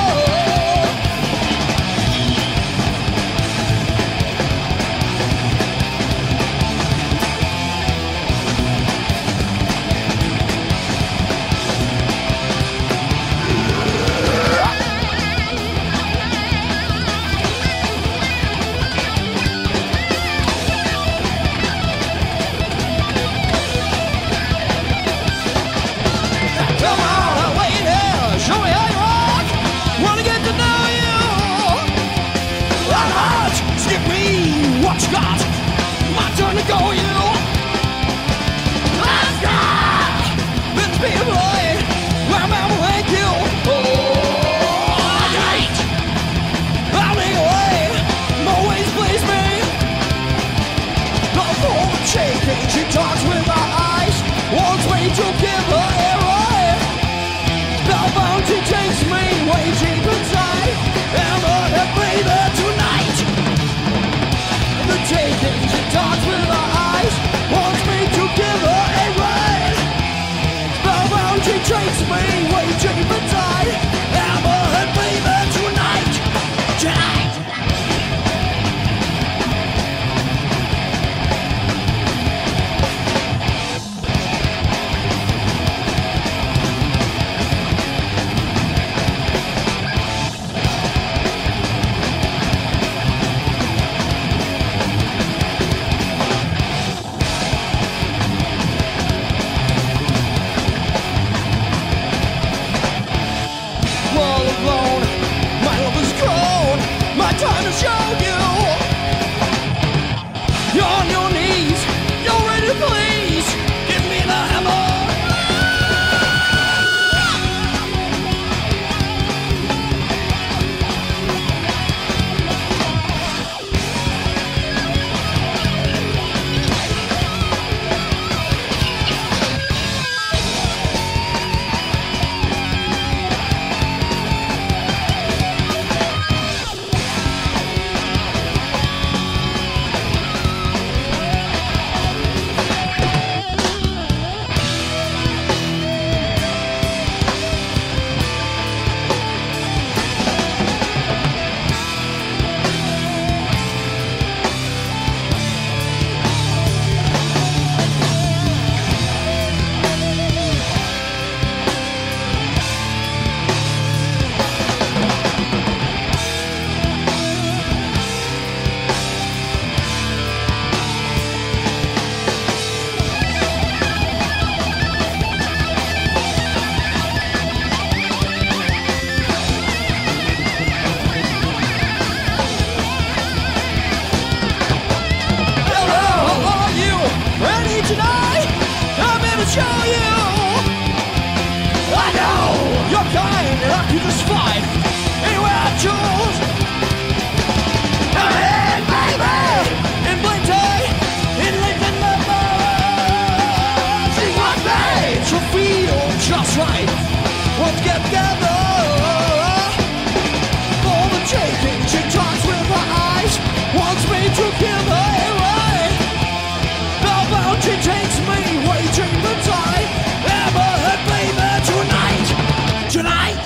show you. I know you're kind and I can just fight anywhere I choose. Hey, baby, in blink day, in Lincoln numbers. She wants me to feel just right. Let's get together for the taking. She talks with her eyes, wants me to give her away. How about she takes me, waging the tide. Ever had baby tonight, tonight.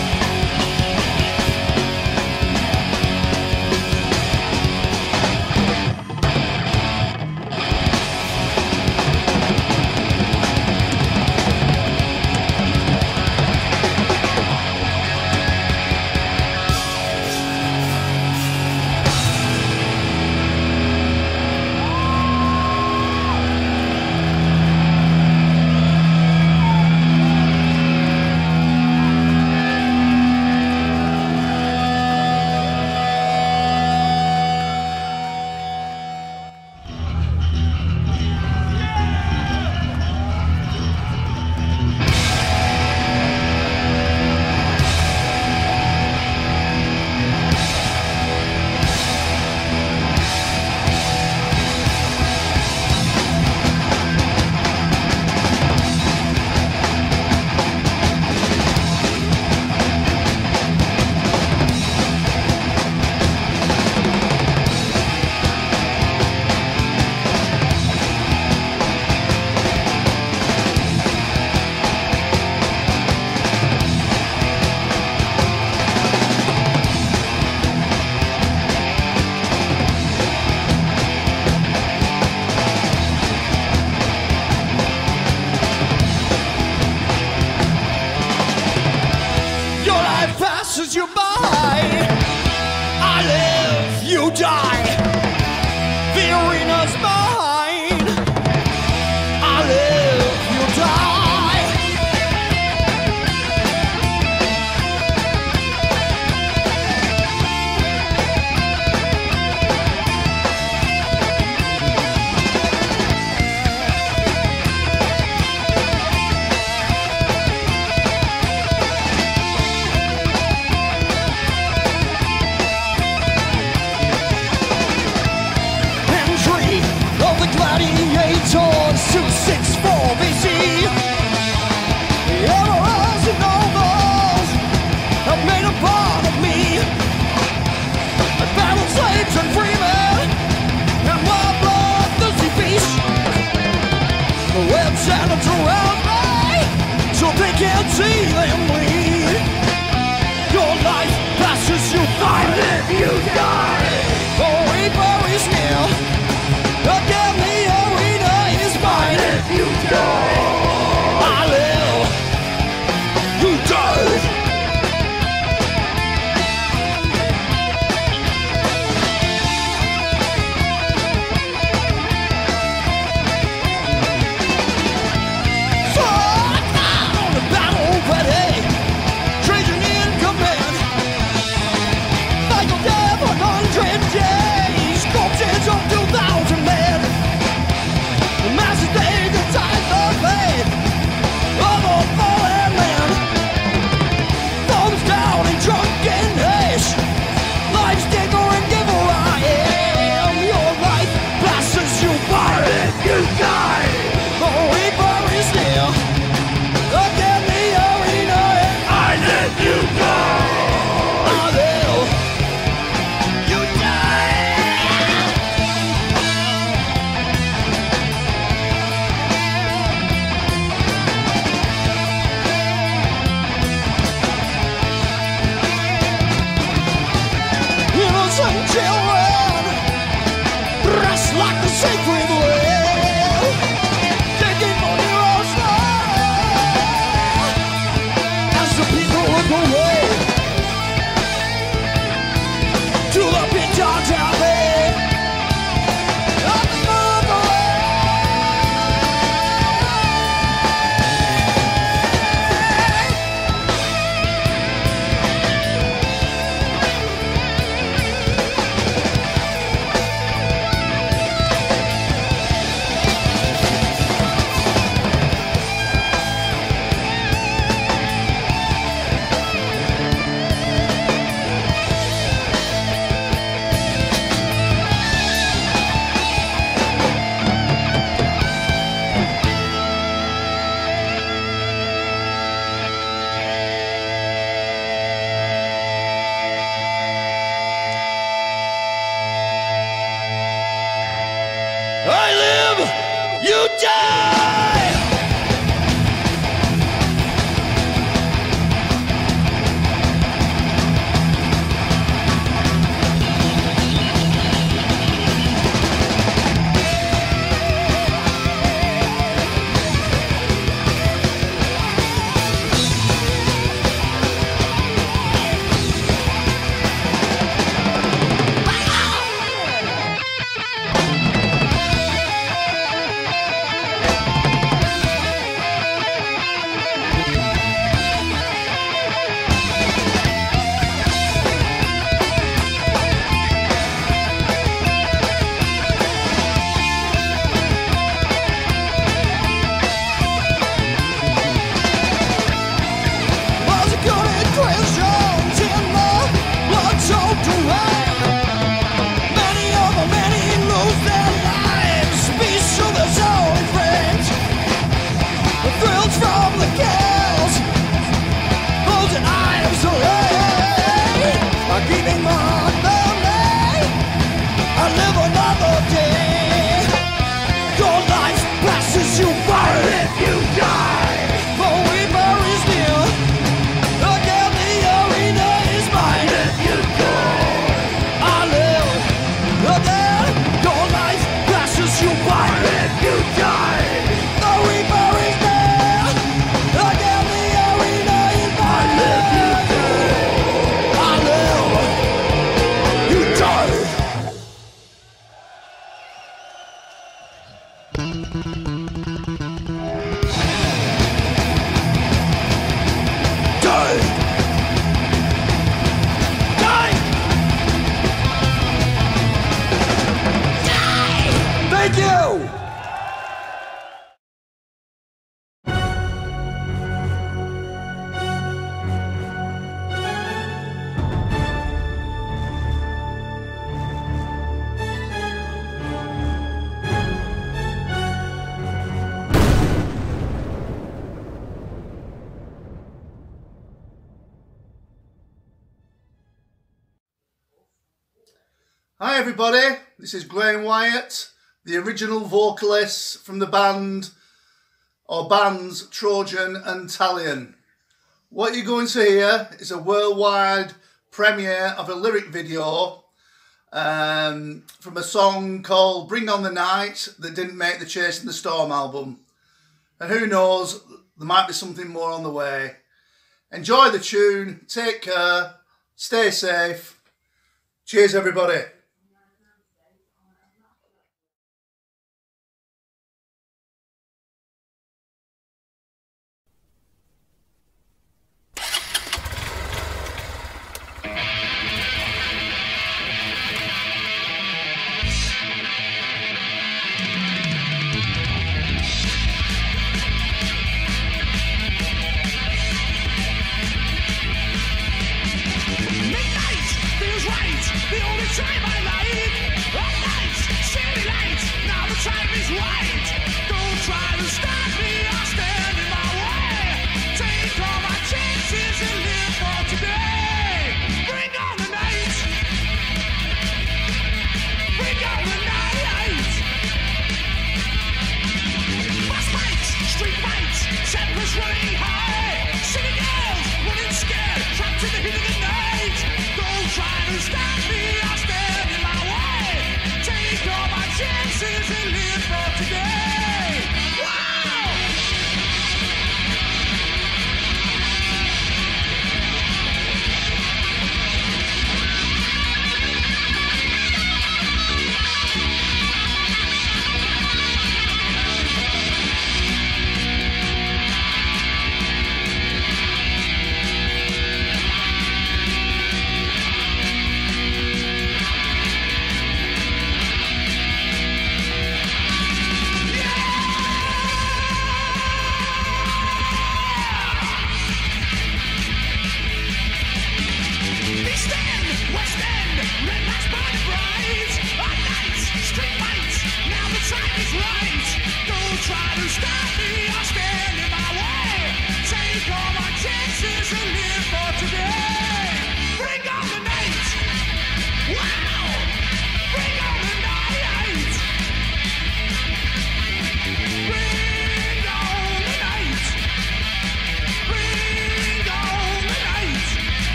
Passes you by. I live, you die. The arena's mine. I live, you die. Gladiators 264 BC. The emperors and nobles have made a part of me. I battled slaves and freemen and wild bloodthirsty beasts. The web shadows around me so they can't see them bleed. Your life passes you by. I live, you die. The reaper is near. Again, the arena is mine. If you die, I live. You die. So on the battle ready, Trajan in command. Like a death on I live, you die. Thank you! Hi everybody, this is Graham Wyatt, the original vocalist from the band, or bands, Trojan and Talion. What you're going to hear is a worldwide premiere of a lyric video from a song called Bring On The Night that didn't make the Chasing the Storm album. And who knows, there might be something more on the way. Enjoy the tune, take care, stay safe. Cheers everybody. The only time I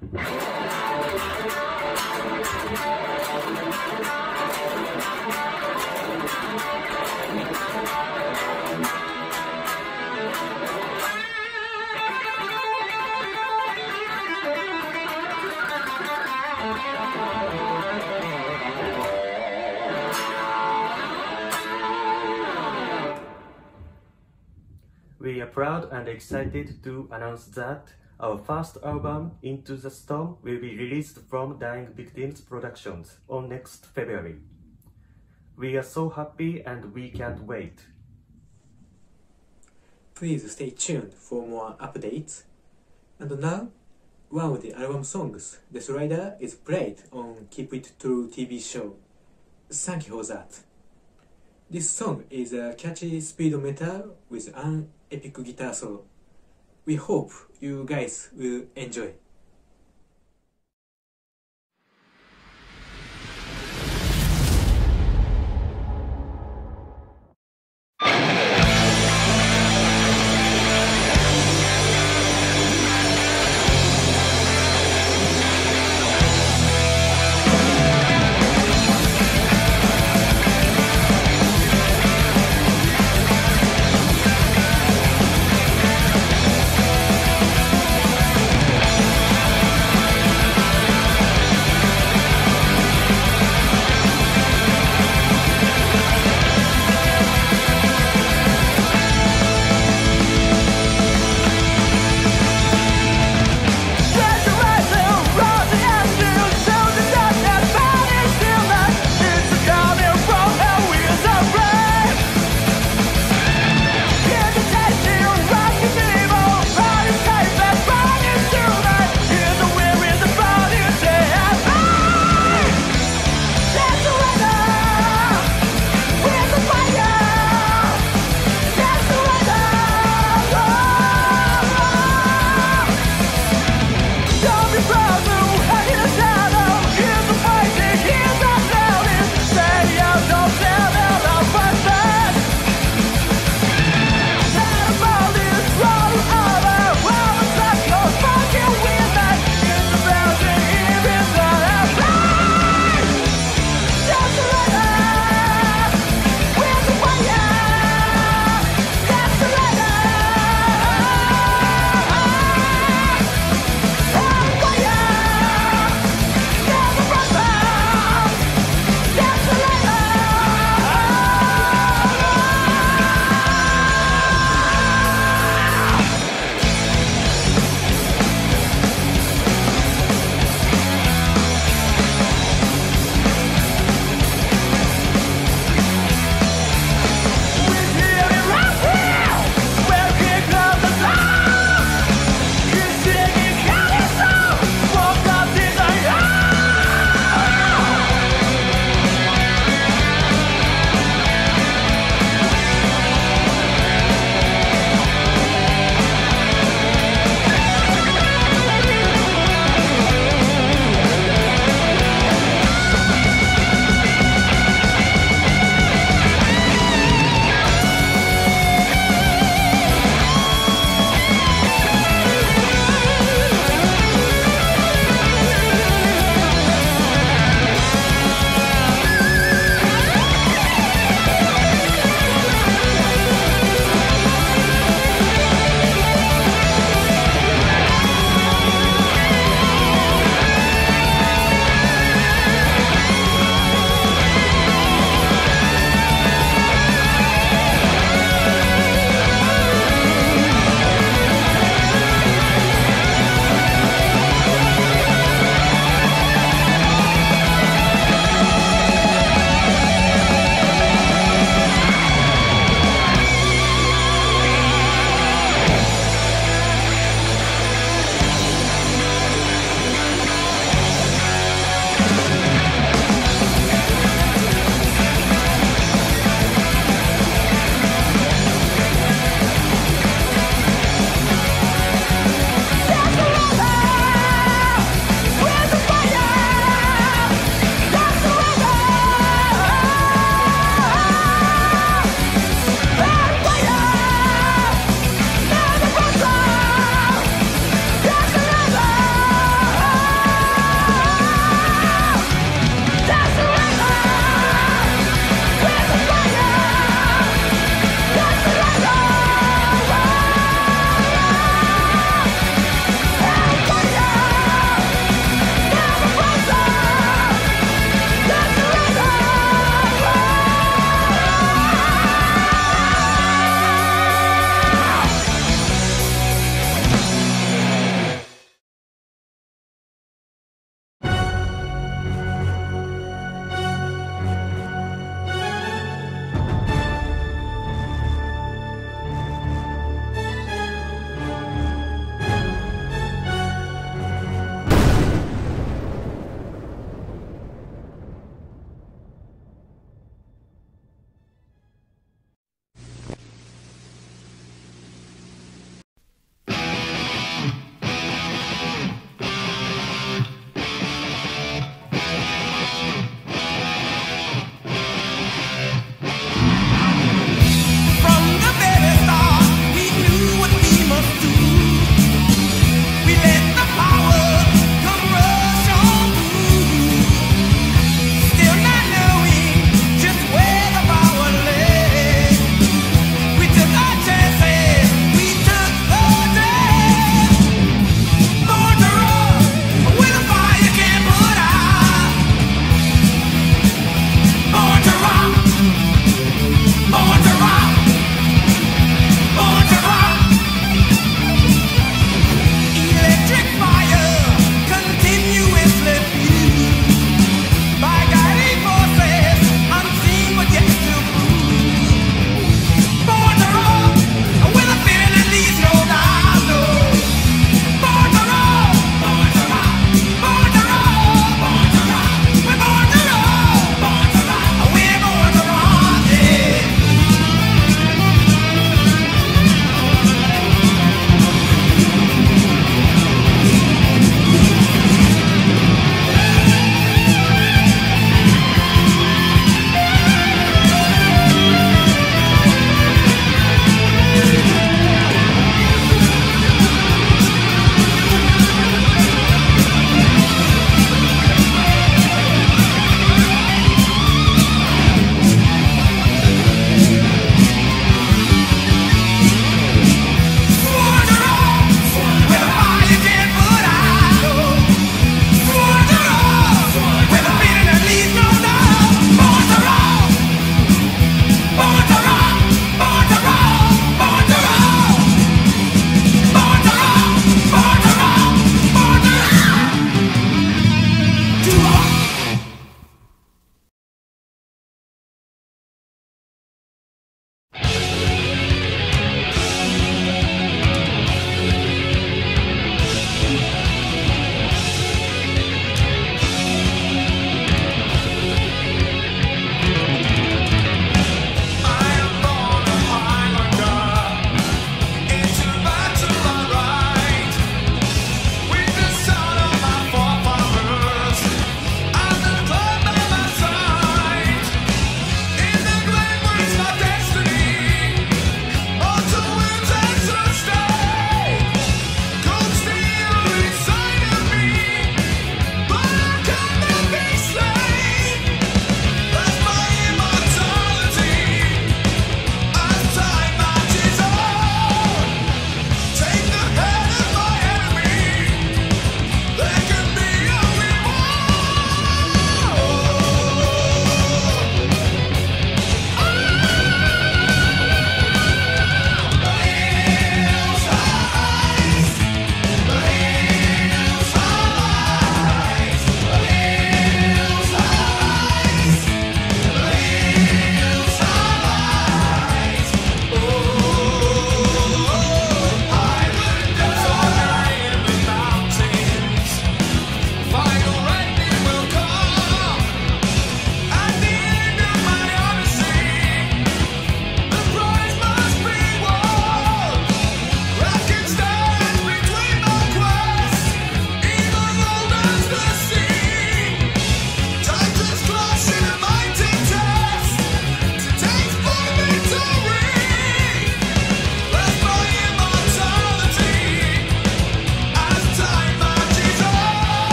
We are proud and excited to announce that our first album, Into the Storm, will be released from Dying Victims Productions on next February. We are so happy and we can't wait. Please stay tuned for more updates. And now, one of the album songs, The Slider, is played on Keep It True TV show. Thank you for that. This song is a catchy speed metal with an epic guitar solo. We hope you guys will enjoy.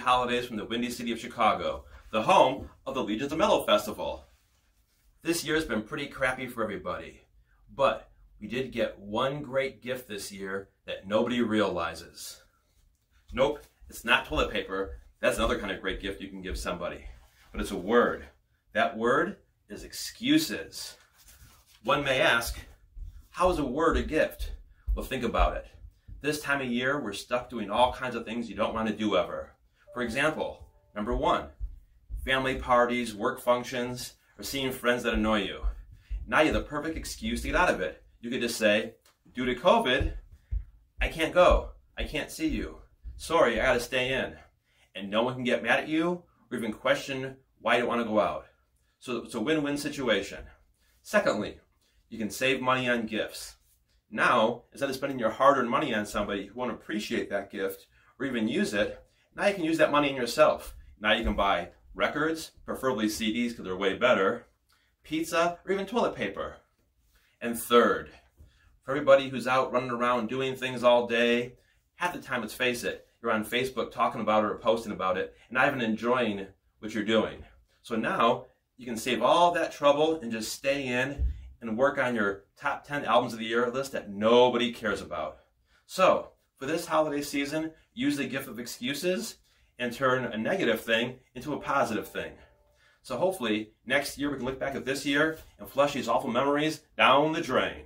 holidays from the windy city of Chicago, the home of the Legions of Metal Festival. This year's been pretty crappy for everybody, but we did get one great gift this year that nobody realizes. Nope, it's not toilet paper. That's another kind of great gift you can give somebody. But it's a word. That word is excuses. One may ask, how is a word a gift? Well, think about it. This time of year, we're stuck doing all kinds of things you don't want to do ever. For example, number one, family parties, work functions, or seeing friends that annoy you. Now you have the perfect excuse to get out of it. You could just say, due to COVID, I can't go. I can't see you. Sorry, I gotta stay in. And no one can get mad at you or even question why you don't want to go out. So it's a win-win situation. Secondly, you can save money on gifts. Now, instead of spending your hard-earned money on somebody who won't appreciate that gift or even use it, now you can use that money in yourself. Now you can buy records, preferably CDs because they're way better, pizza, or even toilet paper. And third, for everybody who's out running around doing things all day, half the time, let's face it, you're on Facebook talking about it or posting about it and not even enjoying what you're doing. So now you can save all that trouble and just stay in and work on your top 10 albums of the year list that nobody cares about. So for this holiday season, use the gift of excuses and turn a negative thing into a positive thing. So hopefully next year we can look back at this year and flush these awful memories down the drain.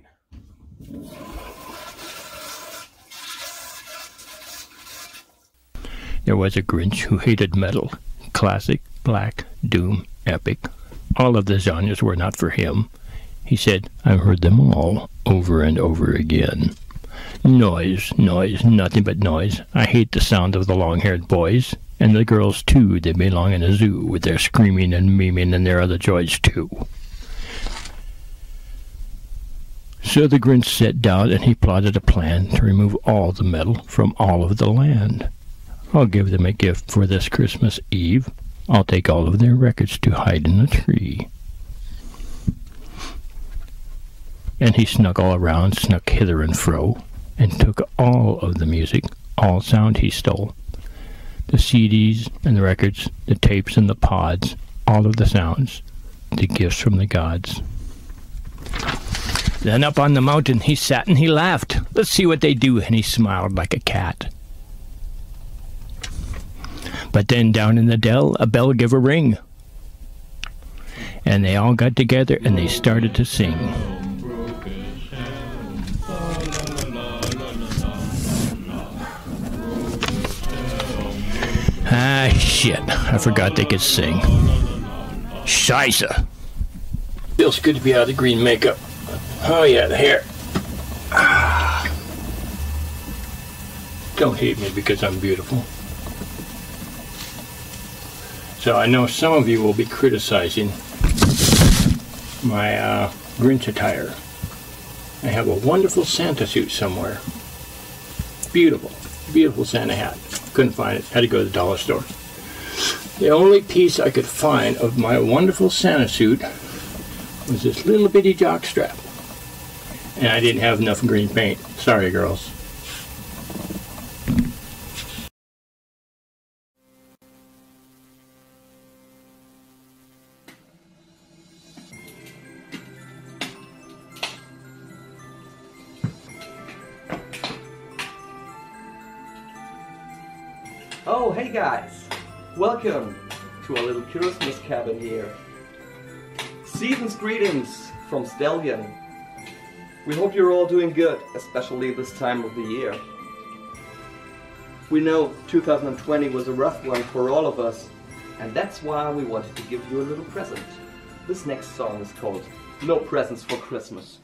There was a Grinch who hated metal. Classic, black, doom, epic. All of the genres were not for him. He said, I've heard them all, over and over again. Noise, noise, nothing but noise. I hate the sound of the long-haired boys. And the girls, too, they belong in a zoo with their screaming and memeing and their other joys, too. So the Grinch sat down and he plotted a plan to remove all the metal from all of the land. I'll give them a gift for this Christmas Eve. I'll take all of their records to hide in the tree. And he snuck all around, snuck hither and fro, and took all of the music, all sound he stole. The CDs and the records, the tapes and the pods, all of the sounds, the gifts from the gods. Then up on the mountain he sat and he laughed. Let's see what they do, and he smiled like a cat. But then down in the dell, a bell gave a ring. And they all got together and they started to sing. Ah, shit. I forgot they could sing. Scheisse. Feels good to be out of the green makeup. Oh yeah, the hair. Ah. Don't hate me because I'm beautiful. So I know some of you will be criticizing my Grinch attire. I have a wonderful Santa suit somewhere. Beautiful, beautiful Santa hat. Couldn't find it. Had to go to the dollar store. The only piece I could find of my wonderful Santa suit was this little bitty jock strap. And I didn't have enough green paint. Sorry, girls. Oh, hey guys! Welcome to our little Christmas cabin here. Season's greetings from Stallion. We hope you're all doing good, especially this time of the year. We know 2020 was a rough one for all of us, and that's why we wanted to give you a little present. This next song is called No Presents for Christmas.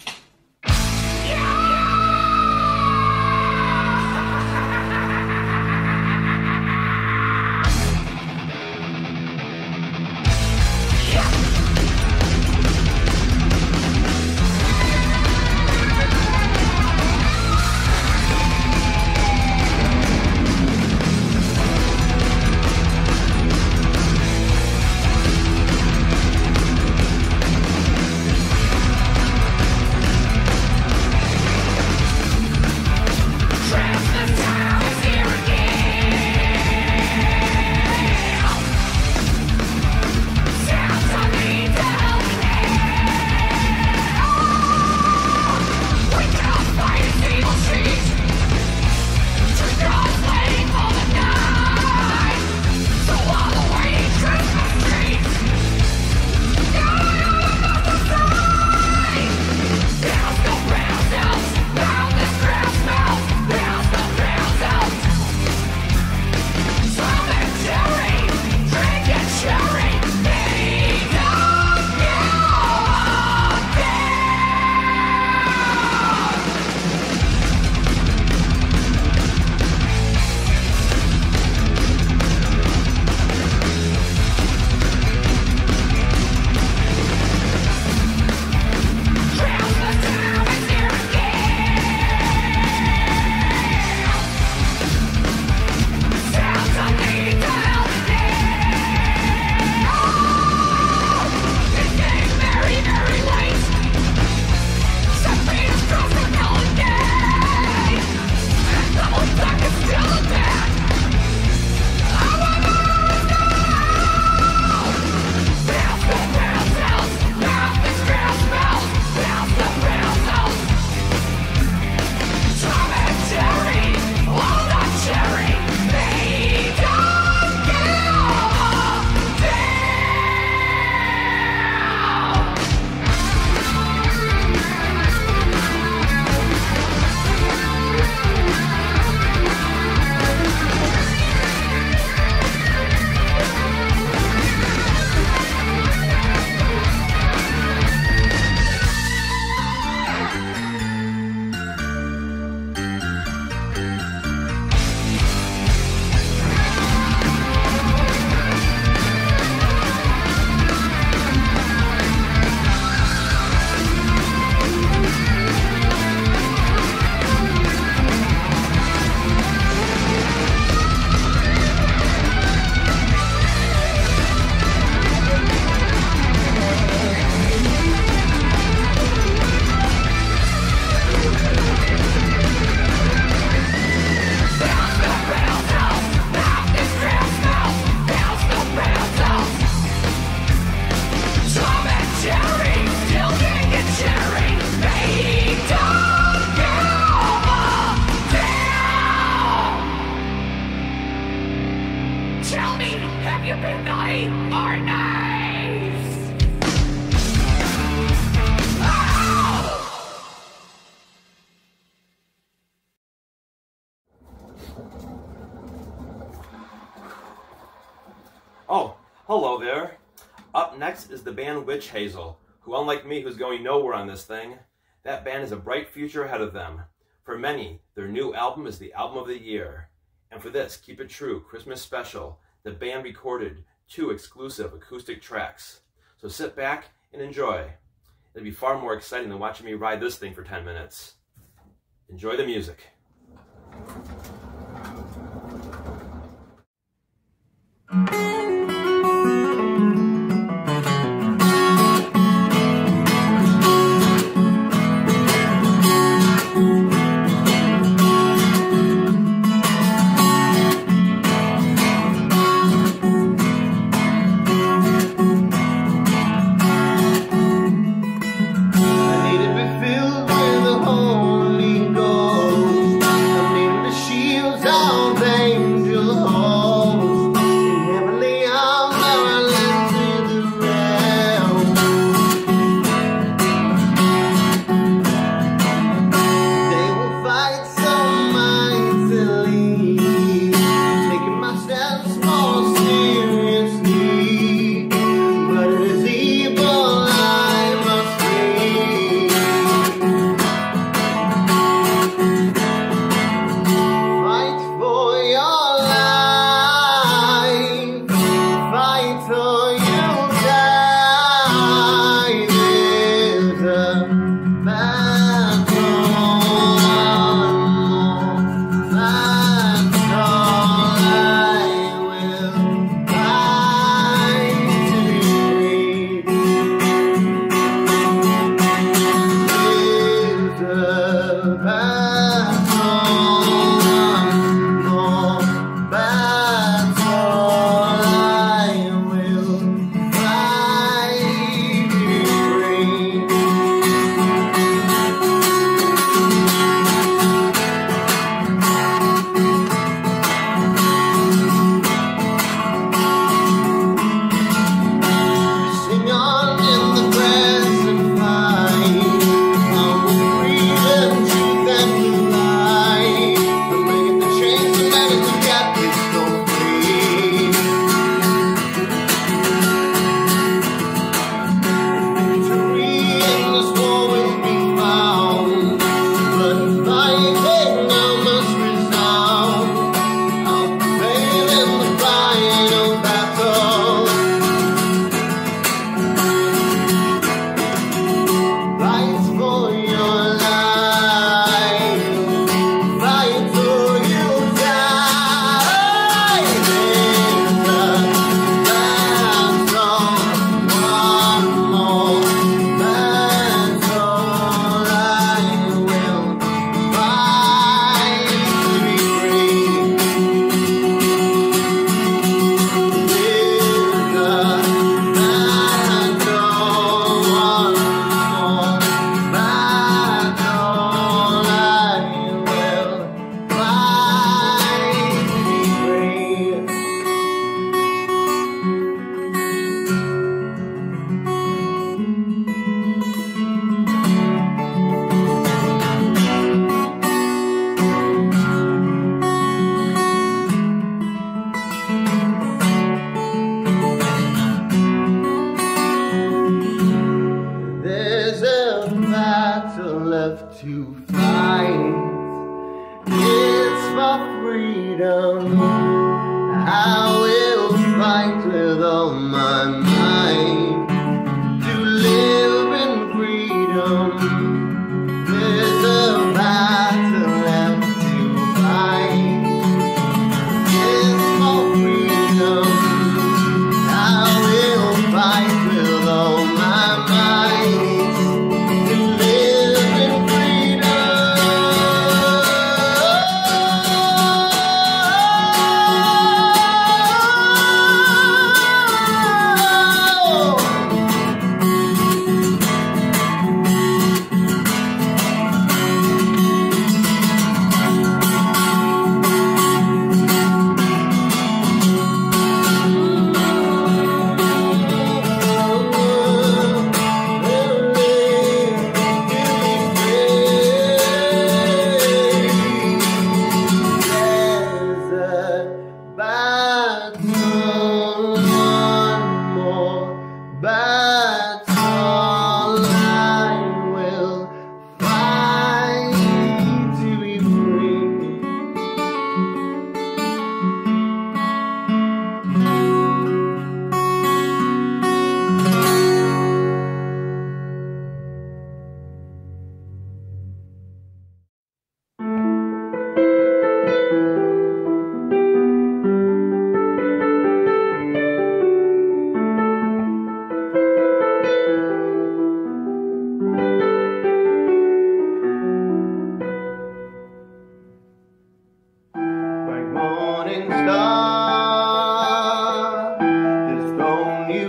Oh, hello there. Up next is the band Witch Hazel, who, unlike me, who's going nowhere on this thing, that band has a bright future ahead of them. For many, their new album is the album of the year. And for this Keep It True Christmas special, the band recorded 2 exclusive acoustic tracks. So sit back and enjoy. It'll be far more exciting than watching me ride this thing for 10 minutes. Enjoy the music.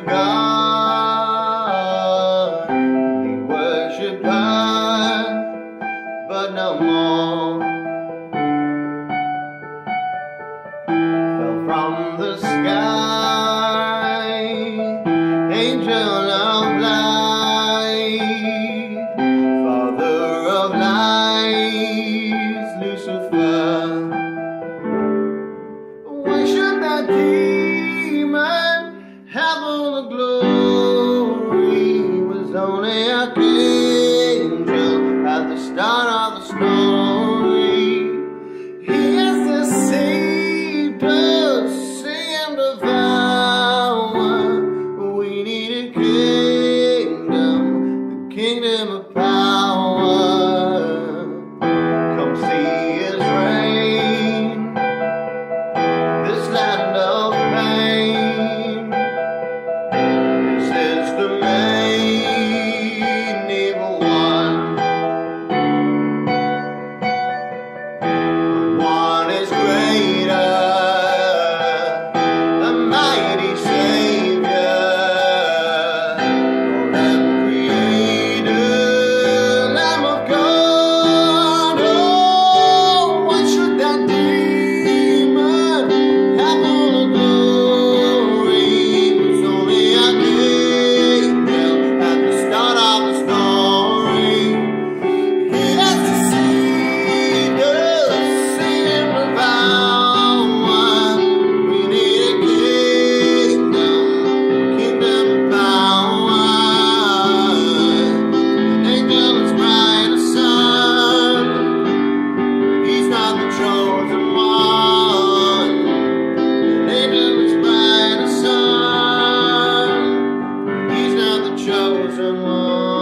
God. He worshipped her, but no more. Fell from the sky, angel of light, father of lies, Lucifer. Why should that demon have all the glory? He was only an angel at the start of the story. He has deceived us, sin devour. We need a kingdom, the kingdom of power. Come see his reign, this land of pain. This is the main evil one. One is greater, a mighty Savior, Lord and Creator, Lamb of God. Oh, why should that demon have all the glory? He was only an angel at the start of the story. He has deceived us, sin devour. We need a kingdom, kingdom of power. An angel is bright as sun, but he's not the chosen one. An angel is bright as sun, but he's not the chosen one.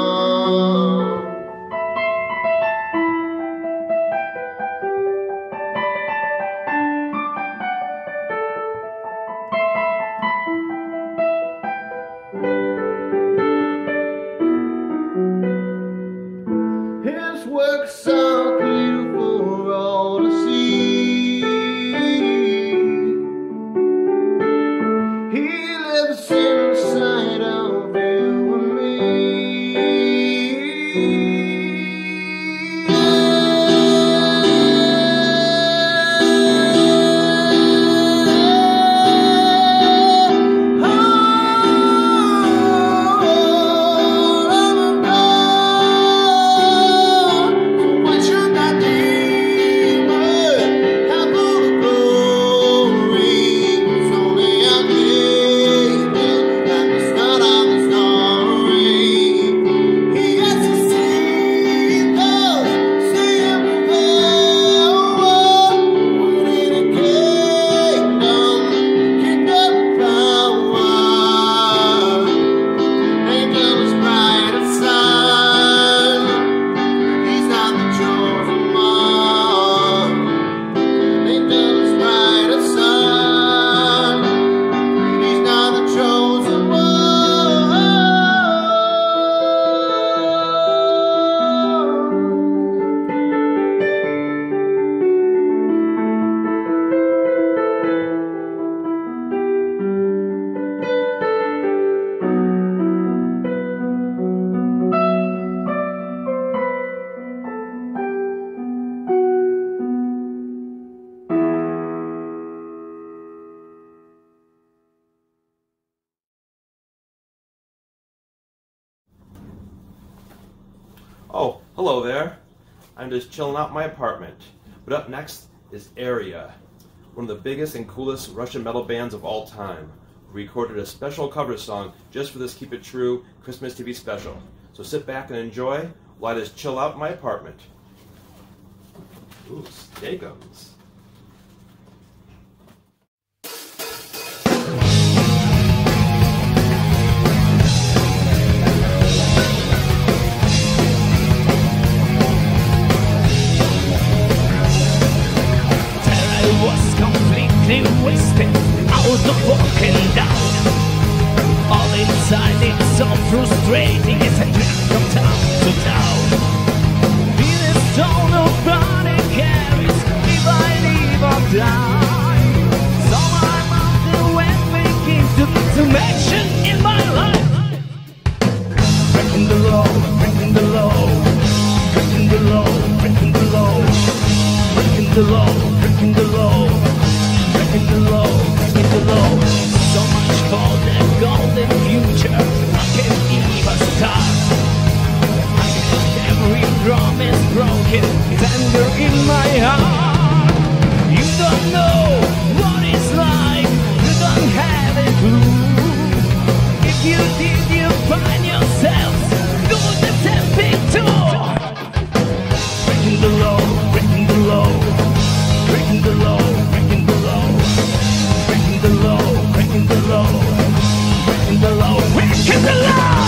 His works are clear for all to see. He lives inside of you and me. Why should that demon have all the glory? He was only an angel at the start of the story. He has deceived us, sin devour. We need a kingdom, kingdom power. Angel is bright as sun, he's not the chosen one. Angel is bright as sun, he's not the chosen one. Oh, hello there. I'm just chilling out in my apartment. But up next is Area, one of the biggest and coolest Russian metal bands of all time. We recorded a special cover song just for this Keep It True Christmas TV special. So sit back and enjoy while I just chill out in my apartment. Ooh, steakums. Was completely wasted, out of walking down. All inside it's so frustrating, it's a trip from town to town. In a stone nobody carries, if I live or die. So I'm out there when we give to mention in my breaking the law, breaking the law, breaking the law, breaking the law. So much for the golden future. I can't even start. Every promise broken, tender in my heart. You don't know what it's like. You don't have a clue. If you did, you find yourself doing the tempting too. Breaking the law, breaking the law, breaking the law, breaking the law, breaking the law, breaking the law, breaking the law, breaking the law.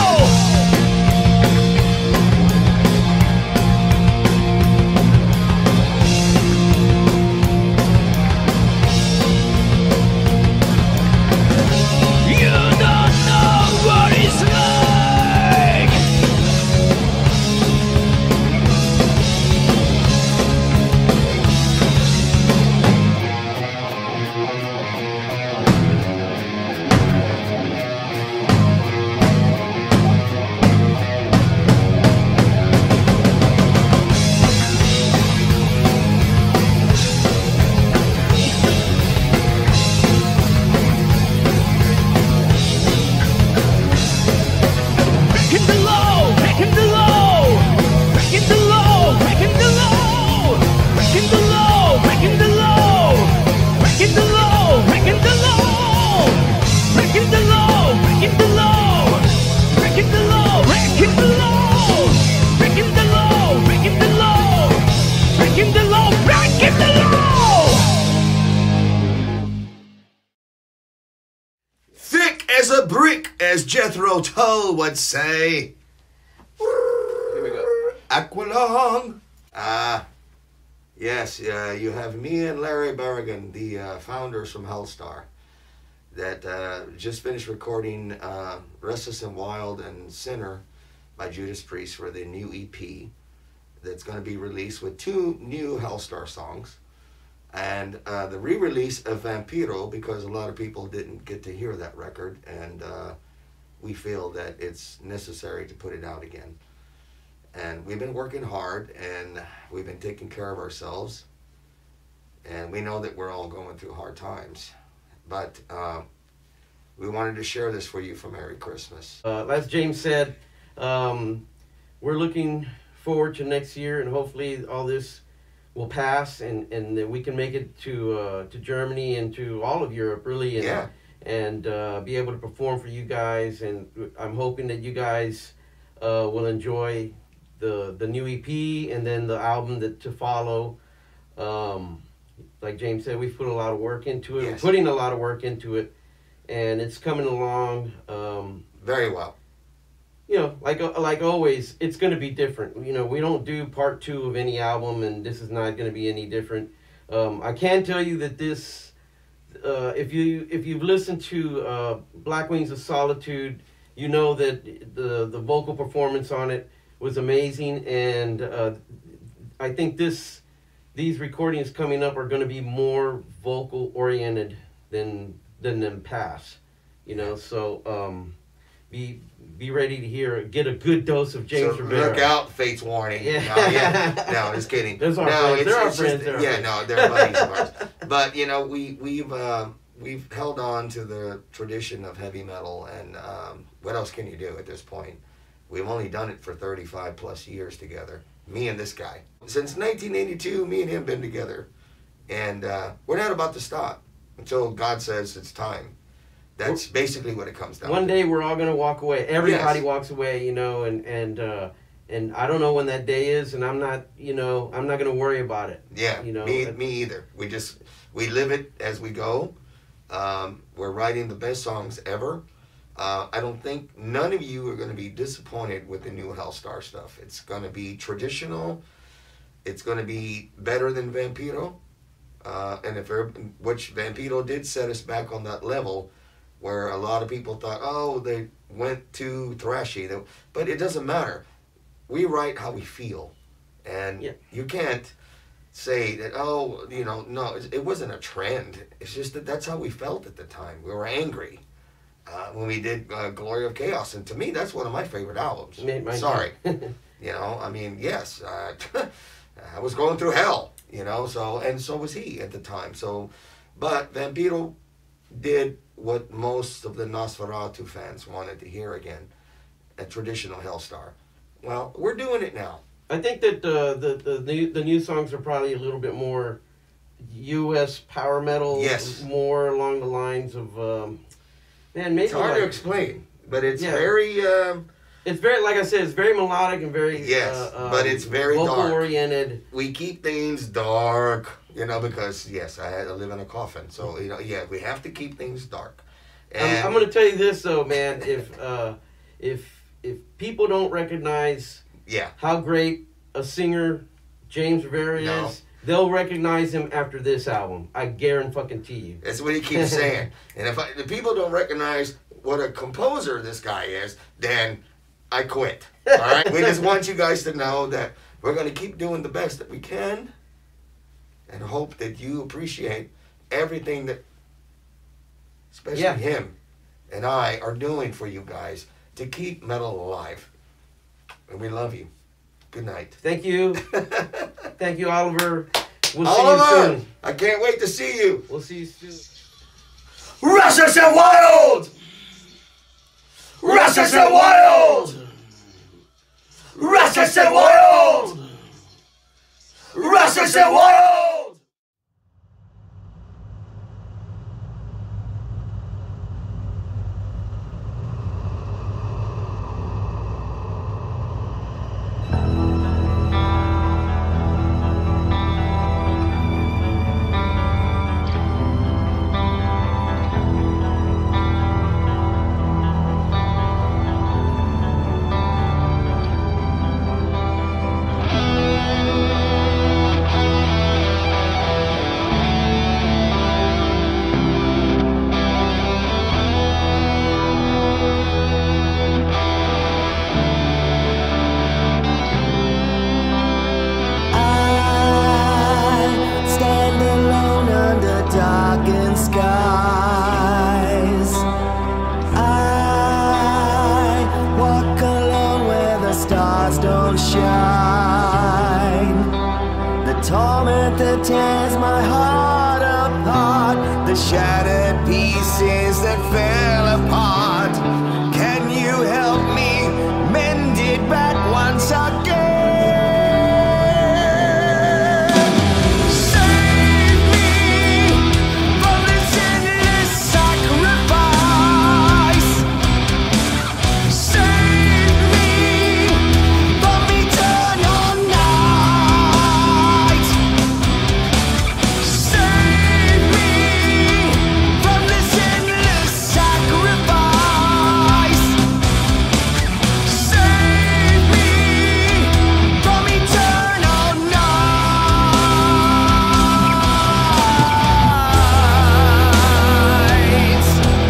As a brick, as Jethro Tull would say. Here we go. Aqualung. Yes, you have me and Larry Berrigan, the founders from Hellstar, that just finished recording Restless and Wild and Sinner by Judas Priest for the new EP that's going to be released with 2 new Hellstar songs. And the re-release of Vampiro, because a lot of people didn't get to hear that record, and we feel that it's necessary to put it out again. And we've been working hard, and we've been taking care of ourselves, and we know that we're all going through hard times. But we wanted to share this for you for Merry Christmas. As James said, we're looking forward to next year, and hopefully all this will pass, and that we can make it to Germany and to all of Europe, really, and, yeah. And be able to perform for you guys. And I'm hoping that you guys will enjoy the new EP and then the album to follow. Like James said, we've put a lot of work into it. Yes. We're putting a lot of work into it, and it's coming along very well. You know, like always, it's going to be different. You know, we don't do part 2 of any album, and this is not going to be any different. I can tell you that this, if you've listened to Black Wings of Solitude, you know that the vocal performance on it was amazing, and I think these recordings coming up are going to be more vocal oriented than past. You know, so be ready to get a good dose of James Rivera. Look out, Fate's Warning. Yeah. No, just kidding. Those are friends. They're our friends. They're buddies of ours. But you know, we've held on to the tradition of heavy metal, and what else can you do at this point? We've only done it for 35 plus years together. Me and this guy. Since 1982, me and him been together, and we're not about to stop until God says it's time. That's basically what it comes down to. One day we're all going to walk away. Everybody walks away, you know, and I don't know when that day is, and I'm not going to worry about it. Yeah, you know, me either. We live it as we go. We're writing the best songs ever. I don't think none of you are going to be disappointed with the new Hellstar stuff. It's going to be traditional. It's going to be better than Vampiro. Which Vampiro did set us back on that level, where a lot of people thought, oh, they went too thrashy. But it doesn't matter. We write how we feel. And you can't say that, oh, you know, no, it wasn't a trend. It's just that that's how we felt at the time. We were angry when we did Glory of Chaos. And to me, that's one of my favorite albums. Sorry. You know, I mean, yes, I was going through hell. you know. So, and so was he at the time. So, but Vampiro did what most of the Nosferatu fans wanted to hear again, a traditional Hellstar. Well, we're doing it now. I think that the new songs are probably a little bit more U.S. power metal. Yes. More along the lines of, man, maybe It's hard like, to explain, but it's very... it's very, like I said, it's very melodic and very... Yes, but it's very dark. Vocal-oriented. We keep things dark, you know, because, yes, I had to live in a coffin. So, you know, yeah, we have to keep things dark. And I'm going to tell you this, though, man. If people don't recognize how great a singer James Rivera is, they'll recognize him after this album. I guarantee you. That's what he keeps saying. And if the people don't recognize what a composer this guy is, then I quit. All right? We just want you guys to know that we're going to keep doing the best that we can and hope that you appreciate everything that, especially him and I, are doing for you guys to keep metal alive. And we love you. Good night. Thank you. Thank you, Oliver. We'll Oliver, see you soon. I can't wait to see you. We'll see you soon. Restless and wild! Restless and wild! Restless and wild! Restless and wild! torment that tears my heart apart, the shattered pieces that fell apart. Can you help me mend it back once again? Save me from this endless sacrifice. Save me from eternal night. Save me from this endless sacrifice. Save me from eternal night.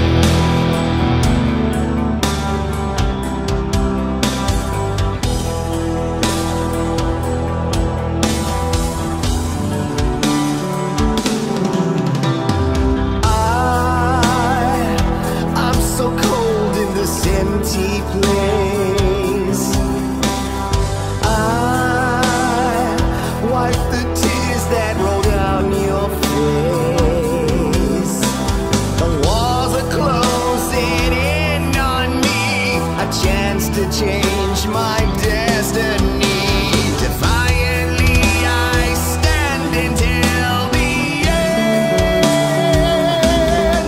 I'm so cold in this empty place. I wipe the tears that roll down your face. The walls are closing in on me, a chance to change my destiny. Defiantly I stand until the end.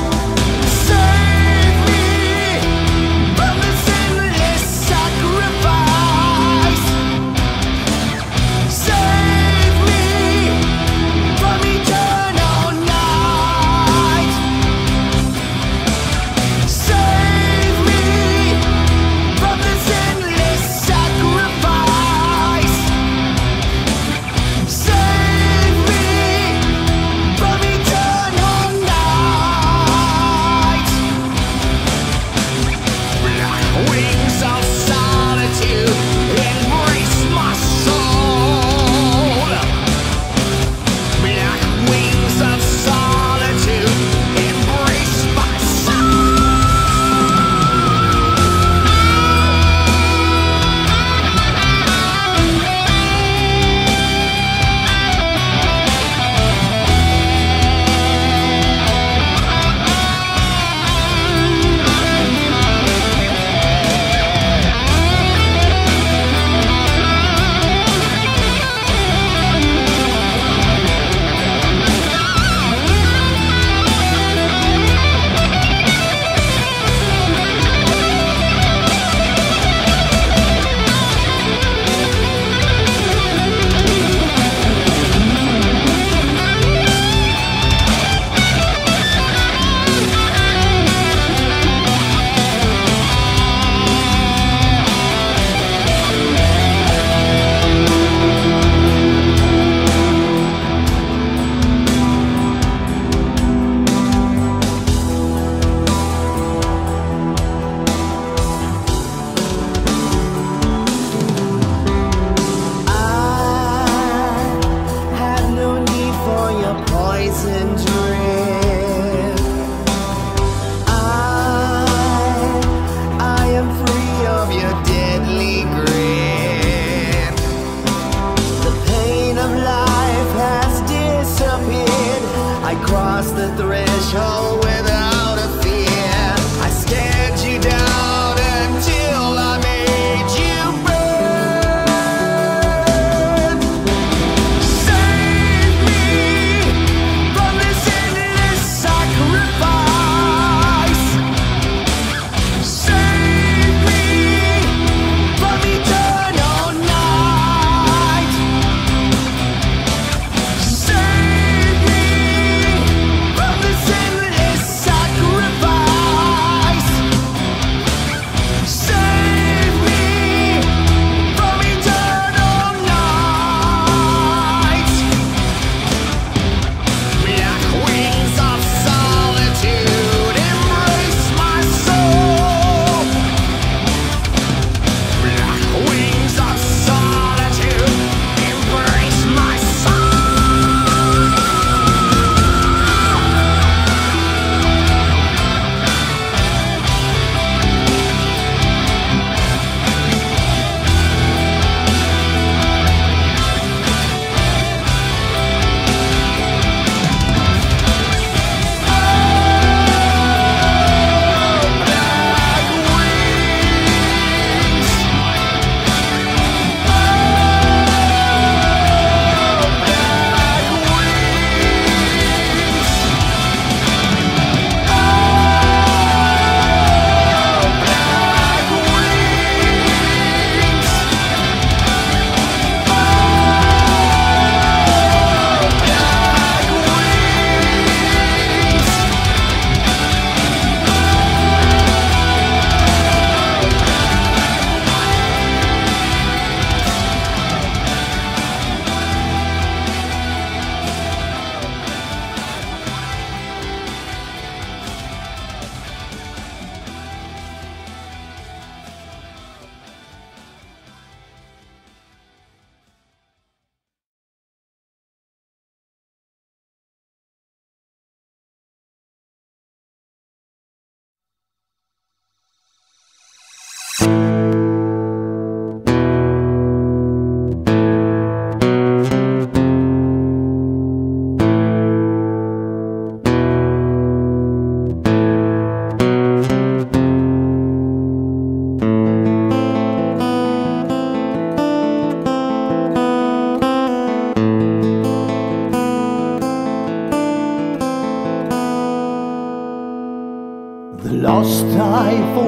Save me from this endless sacrifice. Save me from eternal night. Save me from this endless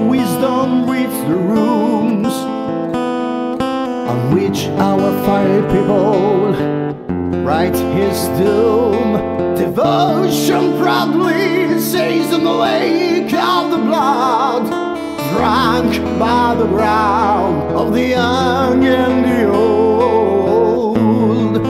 wisdom reads the rooms on which our fiery people write his doom. Devotion proudly sails in the lake of the blood, drunk by the brow of the young and the old.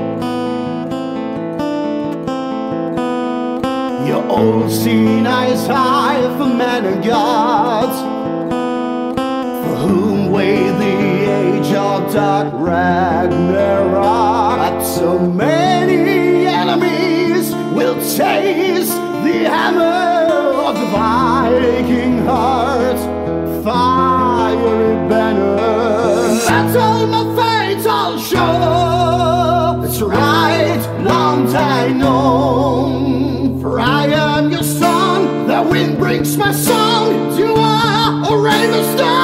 Your old seeing eyes high for men and gods, for whom wait the age of dark Ragnarok. But so many enemies will taste the hammer of the Viking heart, fiery banner. Battle my fate I'll show, it's right, long time known. For I am your son, the wind brings my song. You are a raven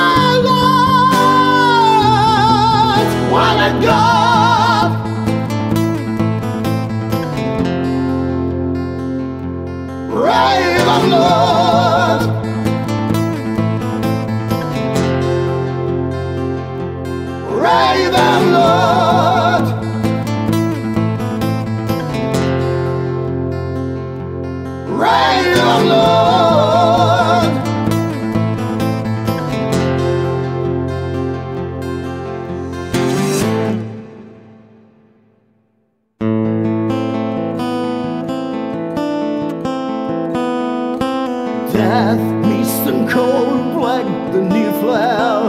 starlight. What a god! Raven Lord, Raven Lord, Raven Lord. Death, mist and cold, like the new flare.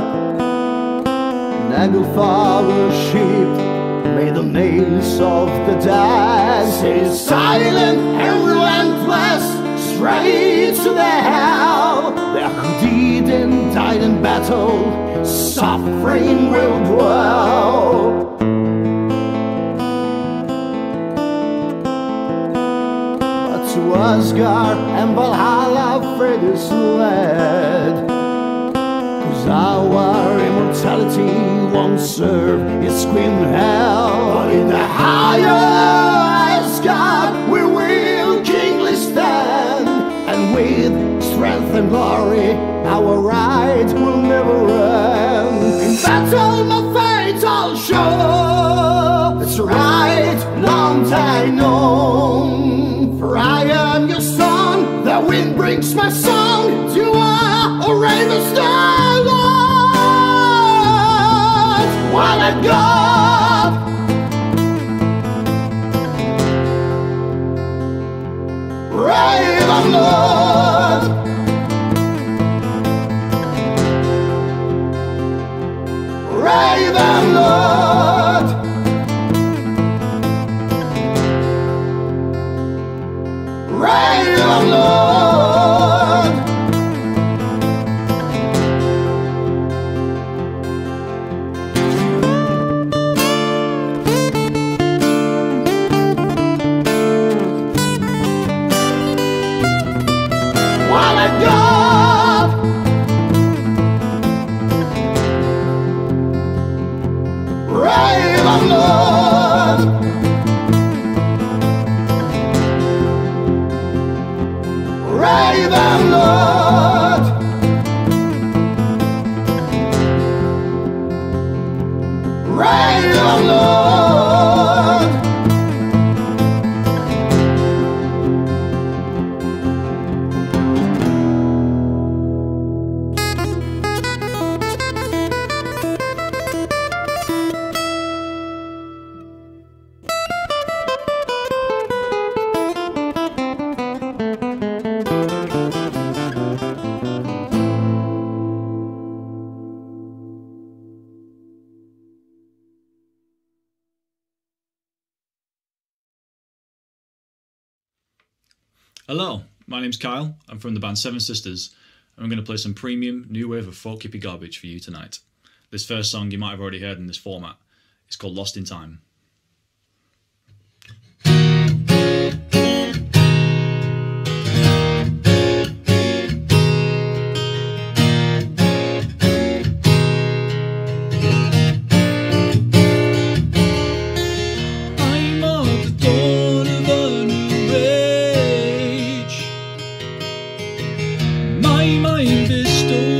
Nagelfar the sheep made the nails of the dead. Stay silent and relentless, straight to the hell. There who did and died in battle, suffering will dwell. But to Asgard and Valhalla Fred is led, 'cause our immortality won't serve its queen hell. But in the higher Asgard we will kingly stand, and with strength and glory our right will never end. In battle my fate I'll show, it's right, long time known. For I am your son, the wind brings my song. You are a raven starlight. What a god! Raven Lord, Raven Lord, Raven Lord. What a god! Raven Lord, Raven Lord, Raven Lord. Hello, my name's Kyle. I'm from the band Seven Sisters, and I'm going to play some premium new wave of folk hippie garbage for you tonight. This first song you might have already heard in this format. It's called Lost in Time. My mind is still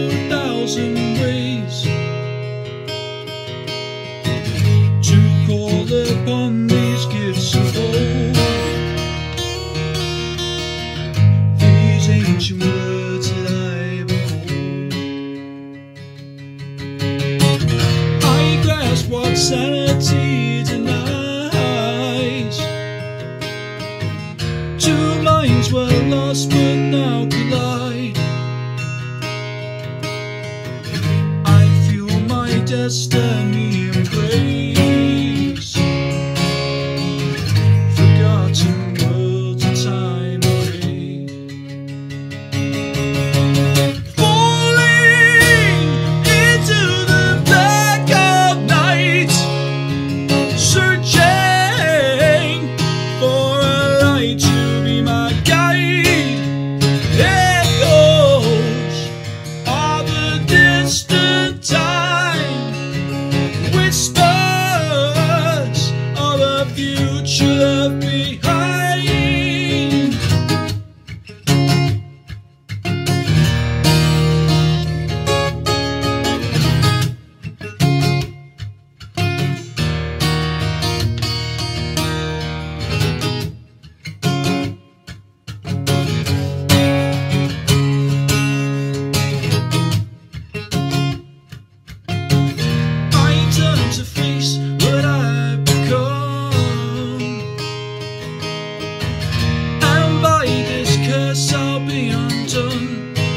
sanity denies. Two minds were lost but now collide. I feel my destiny embrace forgotten worlds of time away. Falling into the black of night, searching for a light to be my guide. Echoes of a distant time, whispers of a future left behind. I turn to face what I've become, and by this curse I'll be undone.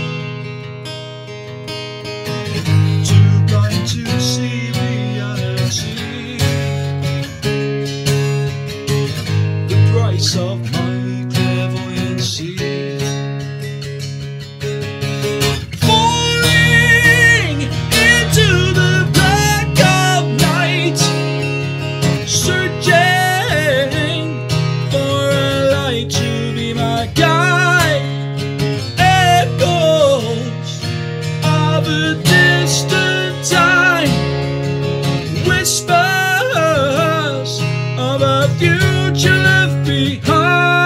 Too blind to see reality, the price of my clairvoyancy. Falling into the black of night, searching for a light to be my guide. Echoes of a distant time, whispers of a future left behind.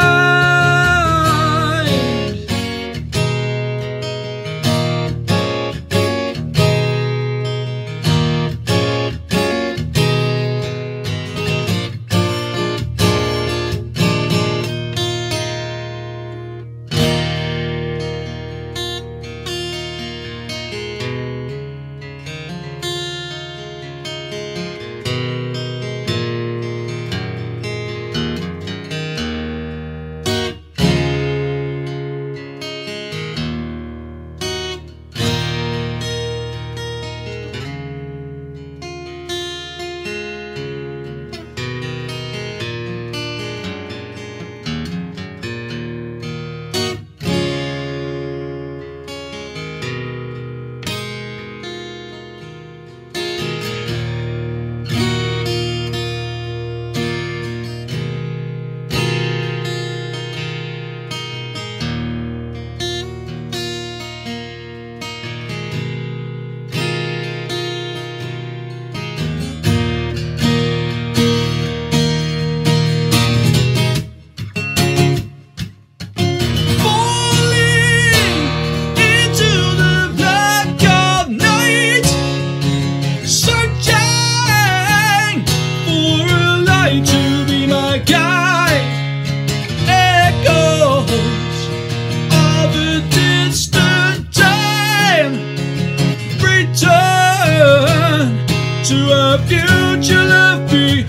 future left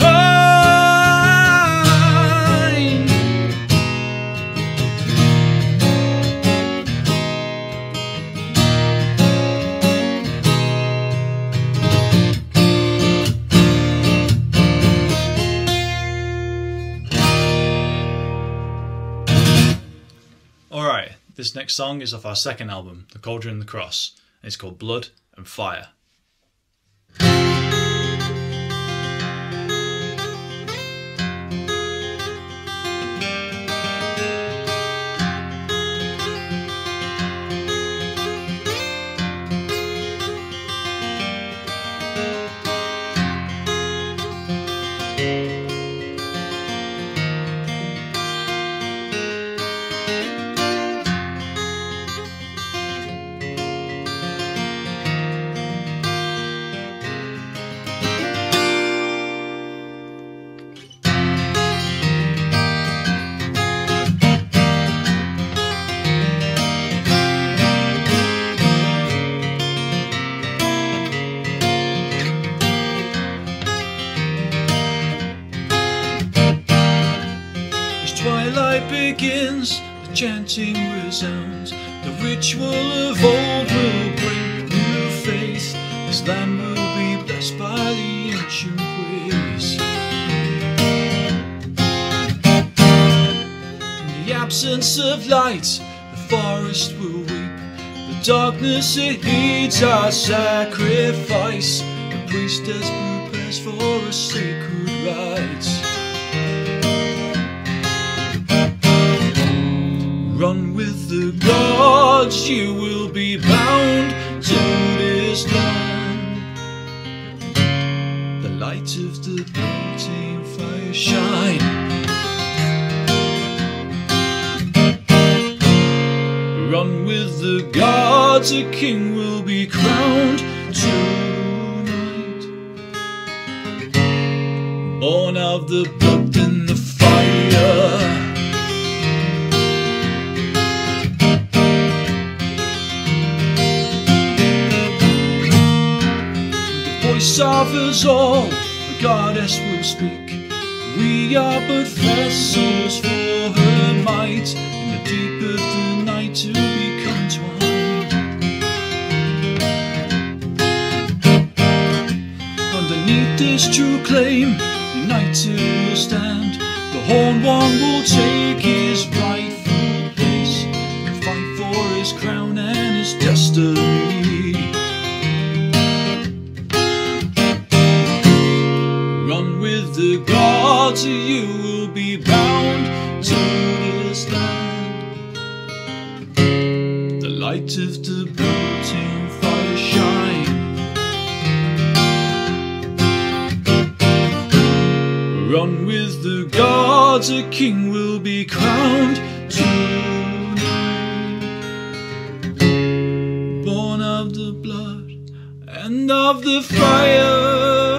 behind. Alright, this next song is off our second album, The Cauldron and the Cross, and it's called Blood and Fire. begins, the chanting resounds. The ritual of old will bring new faith. This land will be blessed by the ancient ways. In the absence of light, the forest will weep. The darkness it heeds our sacrifice. The priestess prepares for a sacred rite. Run with the gods, you will be bound to this land. The light of the melting fire shine. Run with the gods, a king will be crowned tonight. Born of the blood and the fire. Voice of us all, the goddess will speak. We are but vessels for her might. In the deep of the night to become entwined. Underneath this true claim, united we'll stand. The horned one will take his rightful place and fight for his crown and his destiny. The gods, you will be bound to this land. The light of the melting fire shine. Run with the gods, a king will be crowned tonight. Born of the blood and of the fire.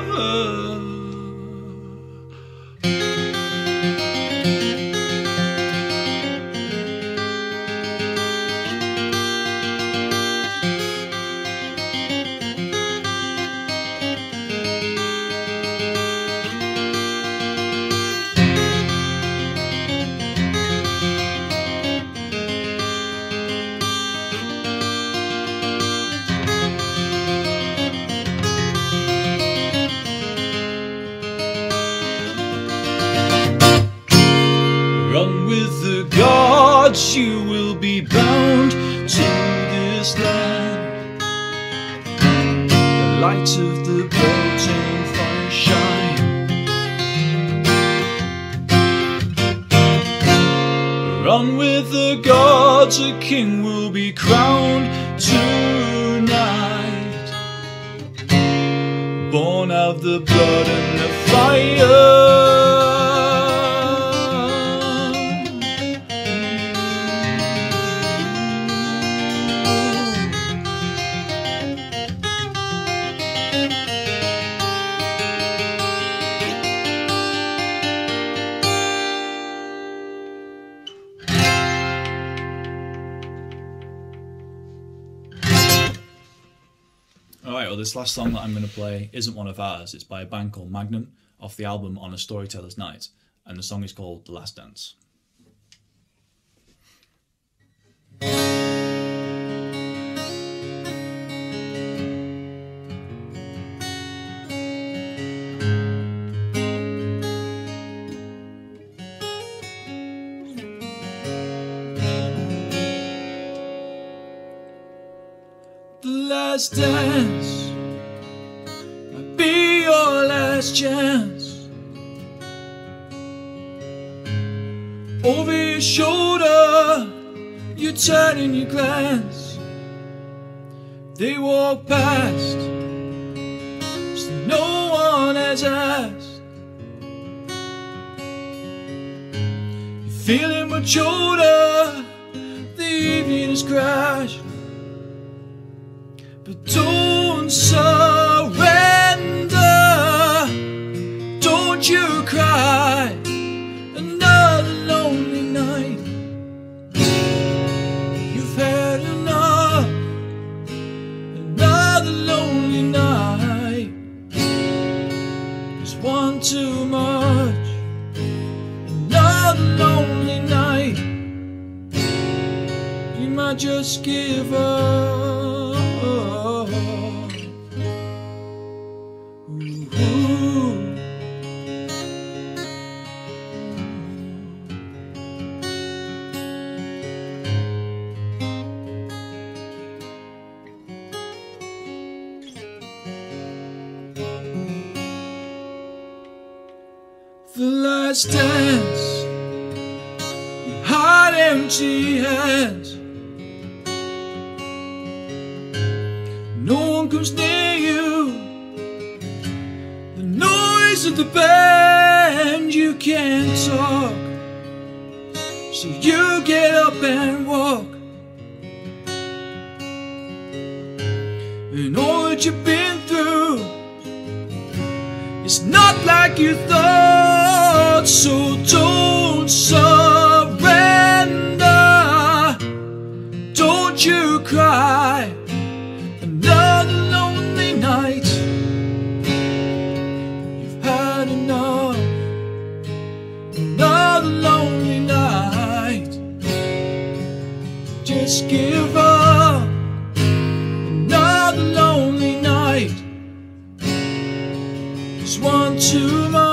Run with the gods, you will be bound to this land. The light of the melting fire shine. Run with the gods, a king will be crowned tonight. Born of the blood and the fire. Alright, well this last song that I'm going to play isn't one of ours. It's by a band called Magnum off the album On a Storyteller's Night, and the song is called The Last Dance. The last dance might be your last chance. Over your shoulder, you turn and you glance. They walk past, so no one has asked. You're feeling much older, the evening has crashed. But don't surrender, don't you cry. Another lonely night, you've had enough. Another lonely night, there's one too much. Another lonely night. might just give up. Ooh. The last dance, your heart empty hands. No one comes near you. The noise of the band, you can't talk. So you get up and walk. And all that you've been through, it's not like you thought, so don't surrender. Don't you cry. Another lonely night. You've had enough. Another lonely night. Just give up. Another lonely night. It's one too much.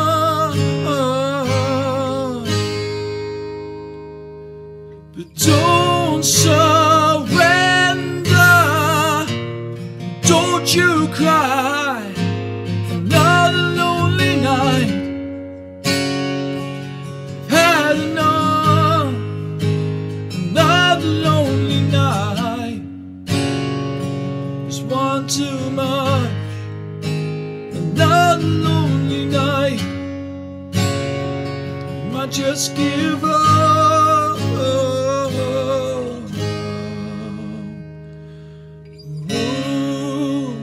But don't surrender. Don't you cry. Another lonely night. Had enough. Another lonely night. It's one too much. Another lonely night. You might just give up. Ooh.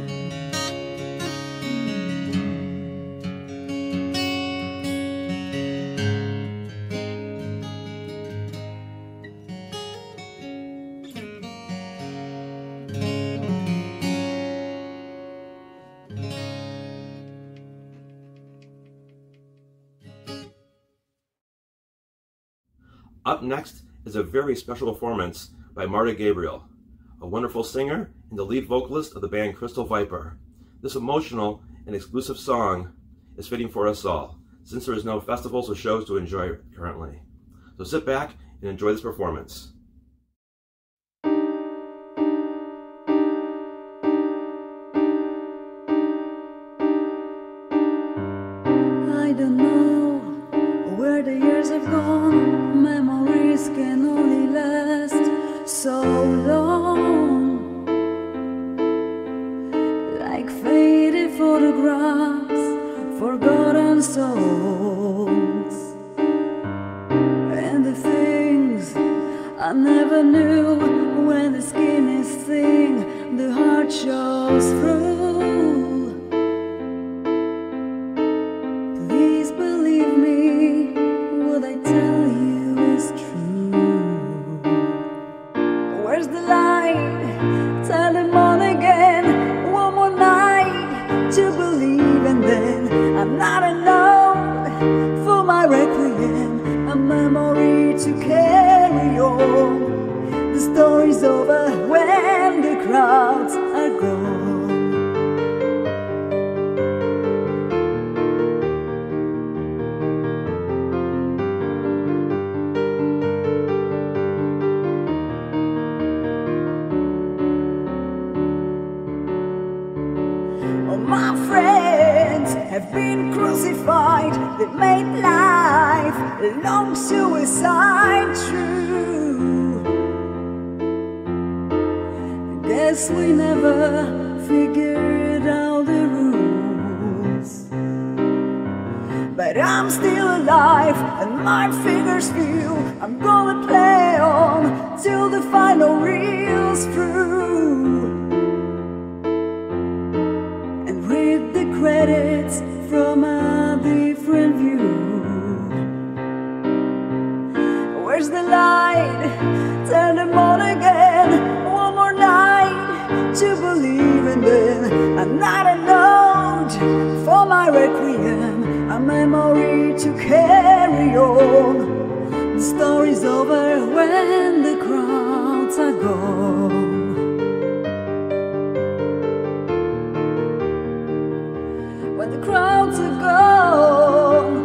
Up next is a very special performance by Marta Gabriel, a wonderful singer and the lead vocalist of the band Crystal Viper. This emotional and exclusive song is fitting for us all, since there is no festivals or shows to enjoy currently. So sit back and enjoy this performance. I don't know where the years have gone. Memories can only last so long, like faded photographs, forgotten songs, and the things I never knew. When the skin is thin, the heart shows through. Please believe me, what I tell you is true. Where's the light? Tell them on again. One more night to believe, and then I'm not alone. For my requiem, a memory to carry on. The story's over when the crowds are gone. My friends have been crucified. They made life a long suicide true. Guess we never figured out the rules. But I'm still alive and my fingers feel. I'm gonna play on till the final reel's through. Read the credits from a different view. Where's the light? Turn them on again. One more night to believe, and then I'm not a note for my requiem, a memory to carry on. The story's over when the crowds crowds are gone, when the crowds are gone,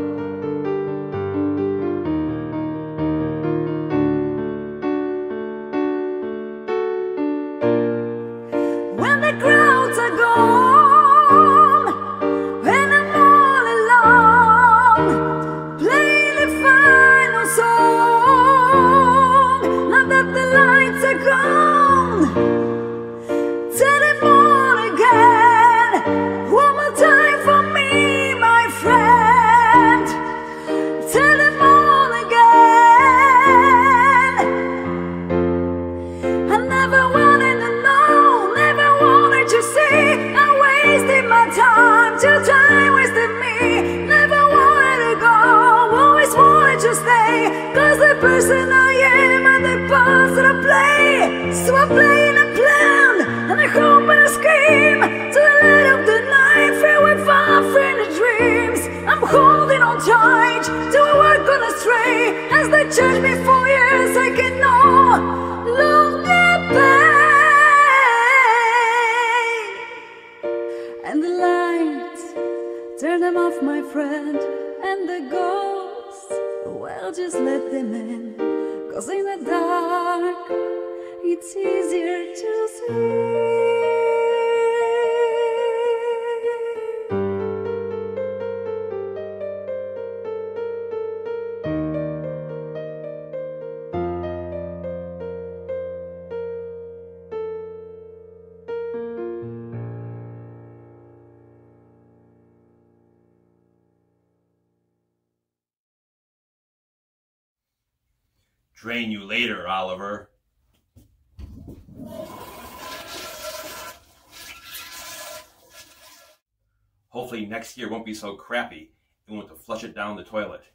when the crowds are gone, when I'm all alone, play the final song. Now that the lights are gone, tell them all again, one more time for me, my friend. Tell them all again. I never wanted to know, never wanted to see. I wasted my time till time wasted me. Never wanted to go, always wanted to stay. Cause the person I am and the parts that I play, so I play in a plan, and I hope and I scream to the light of the night, filled with far-friendly dreams. I'm holding on tight to a word gonna stray. As they church me for years, I can no longer pain. And the lights, turn them off, my friend. And the ghosts, well, just let them in. Cause in the dark, it's easier to see. Train you later, Oliver. Hopefully next year won't be so crappy and won't have to flush it down the toilet.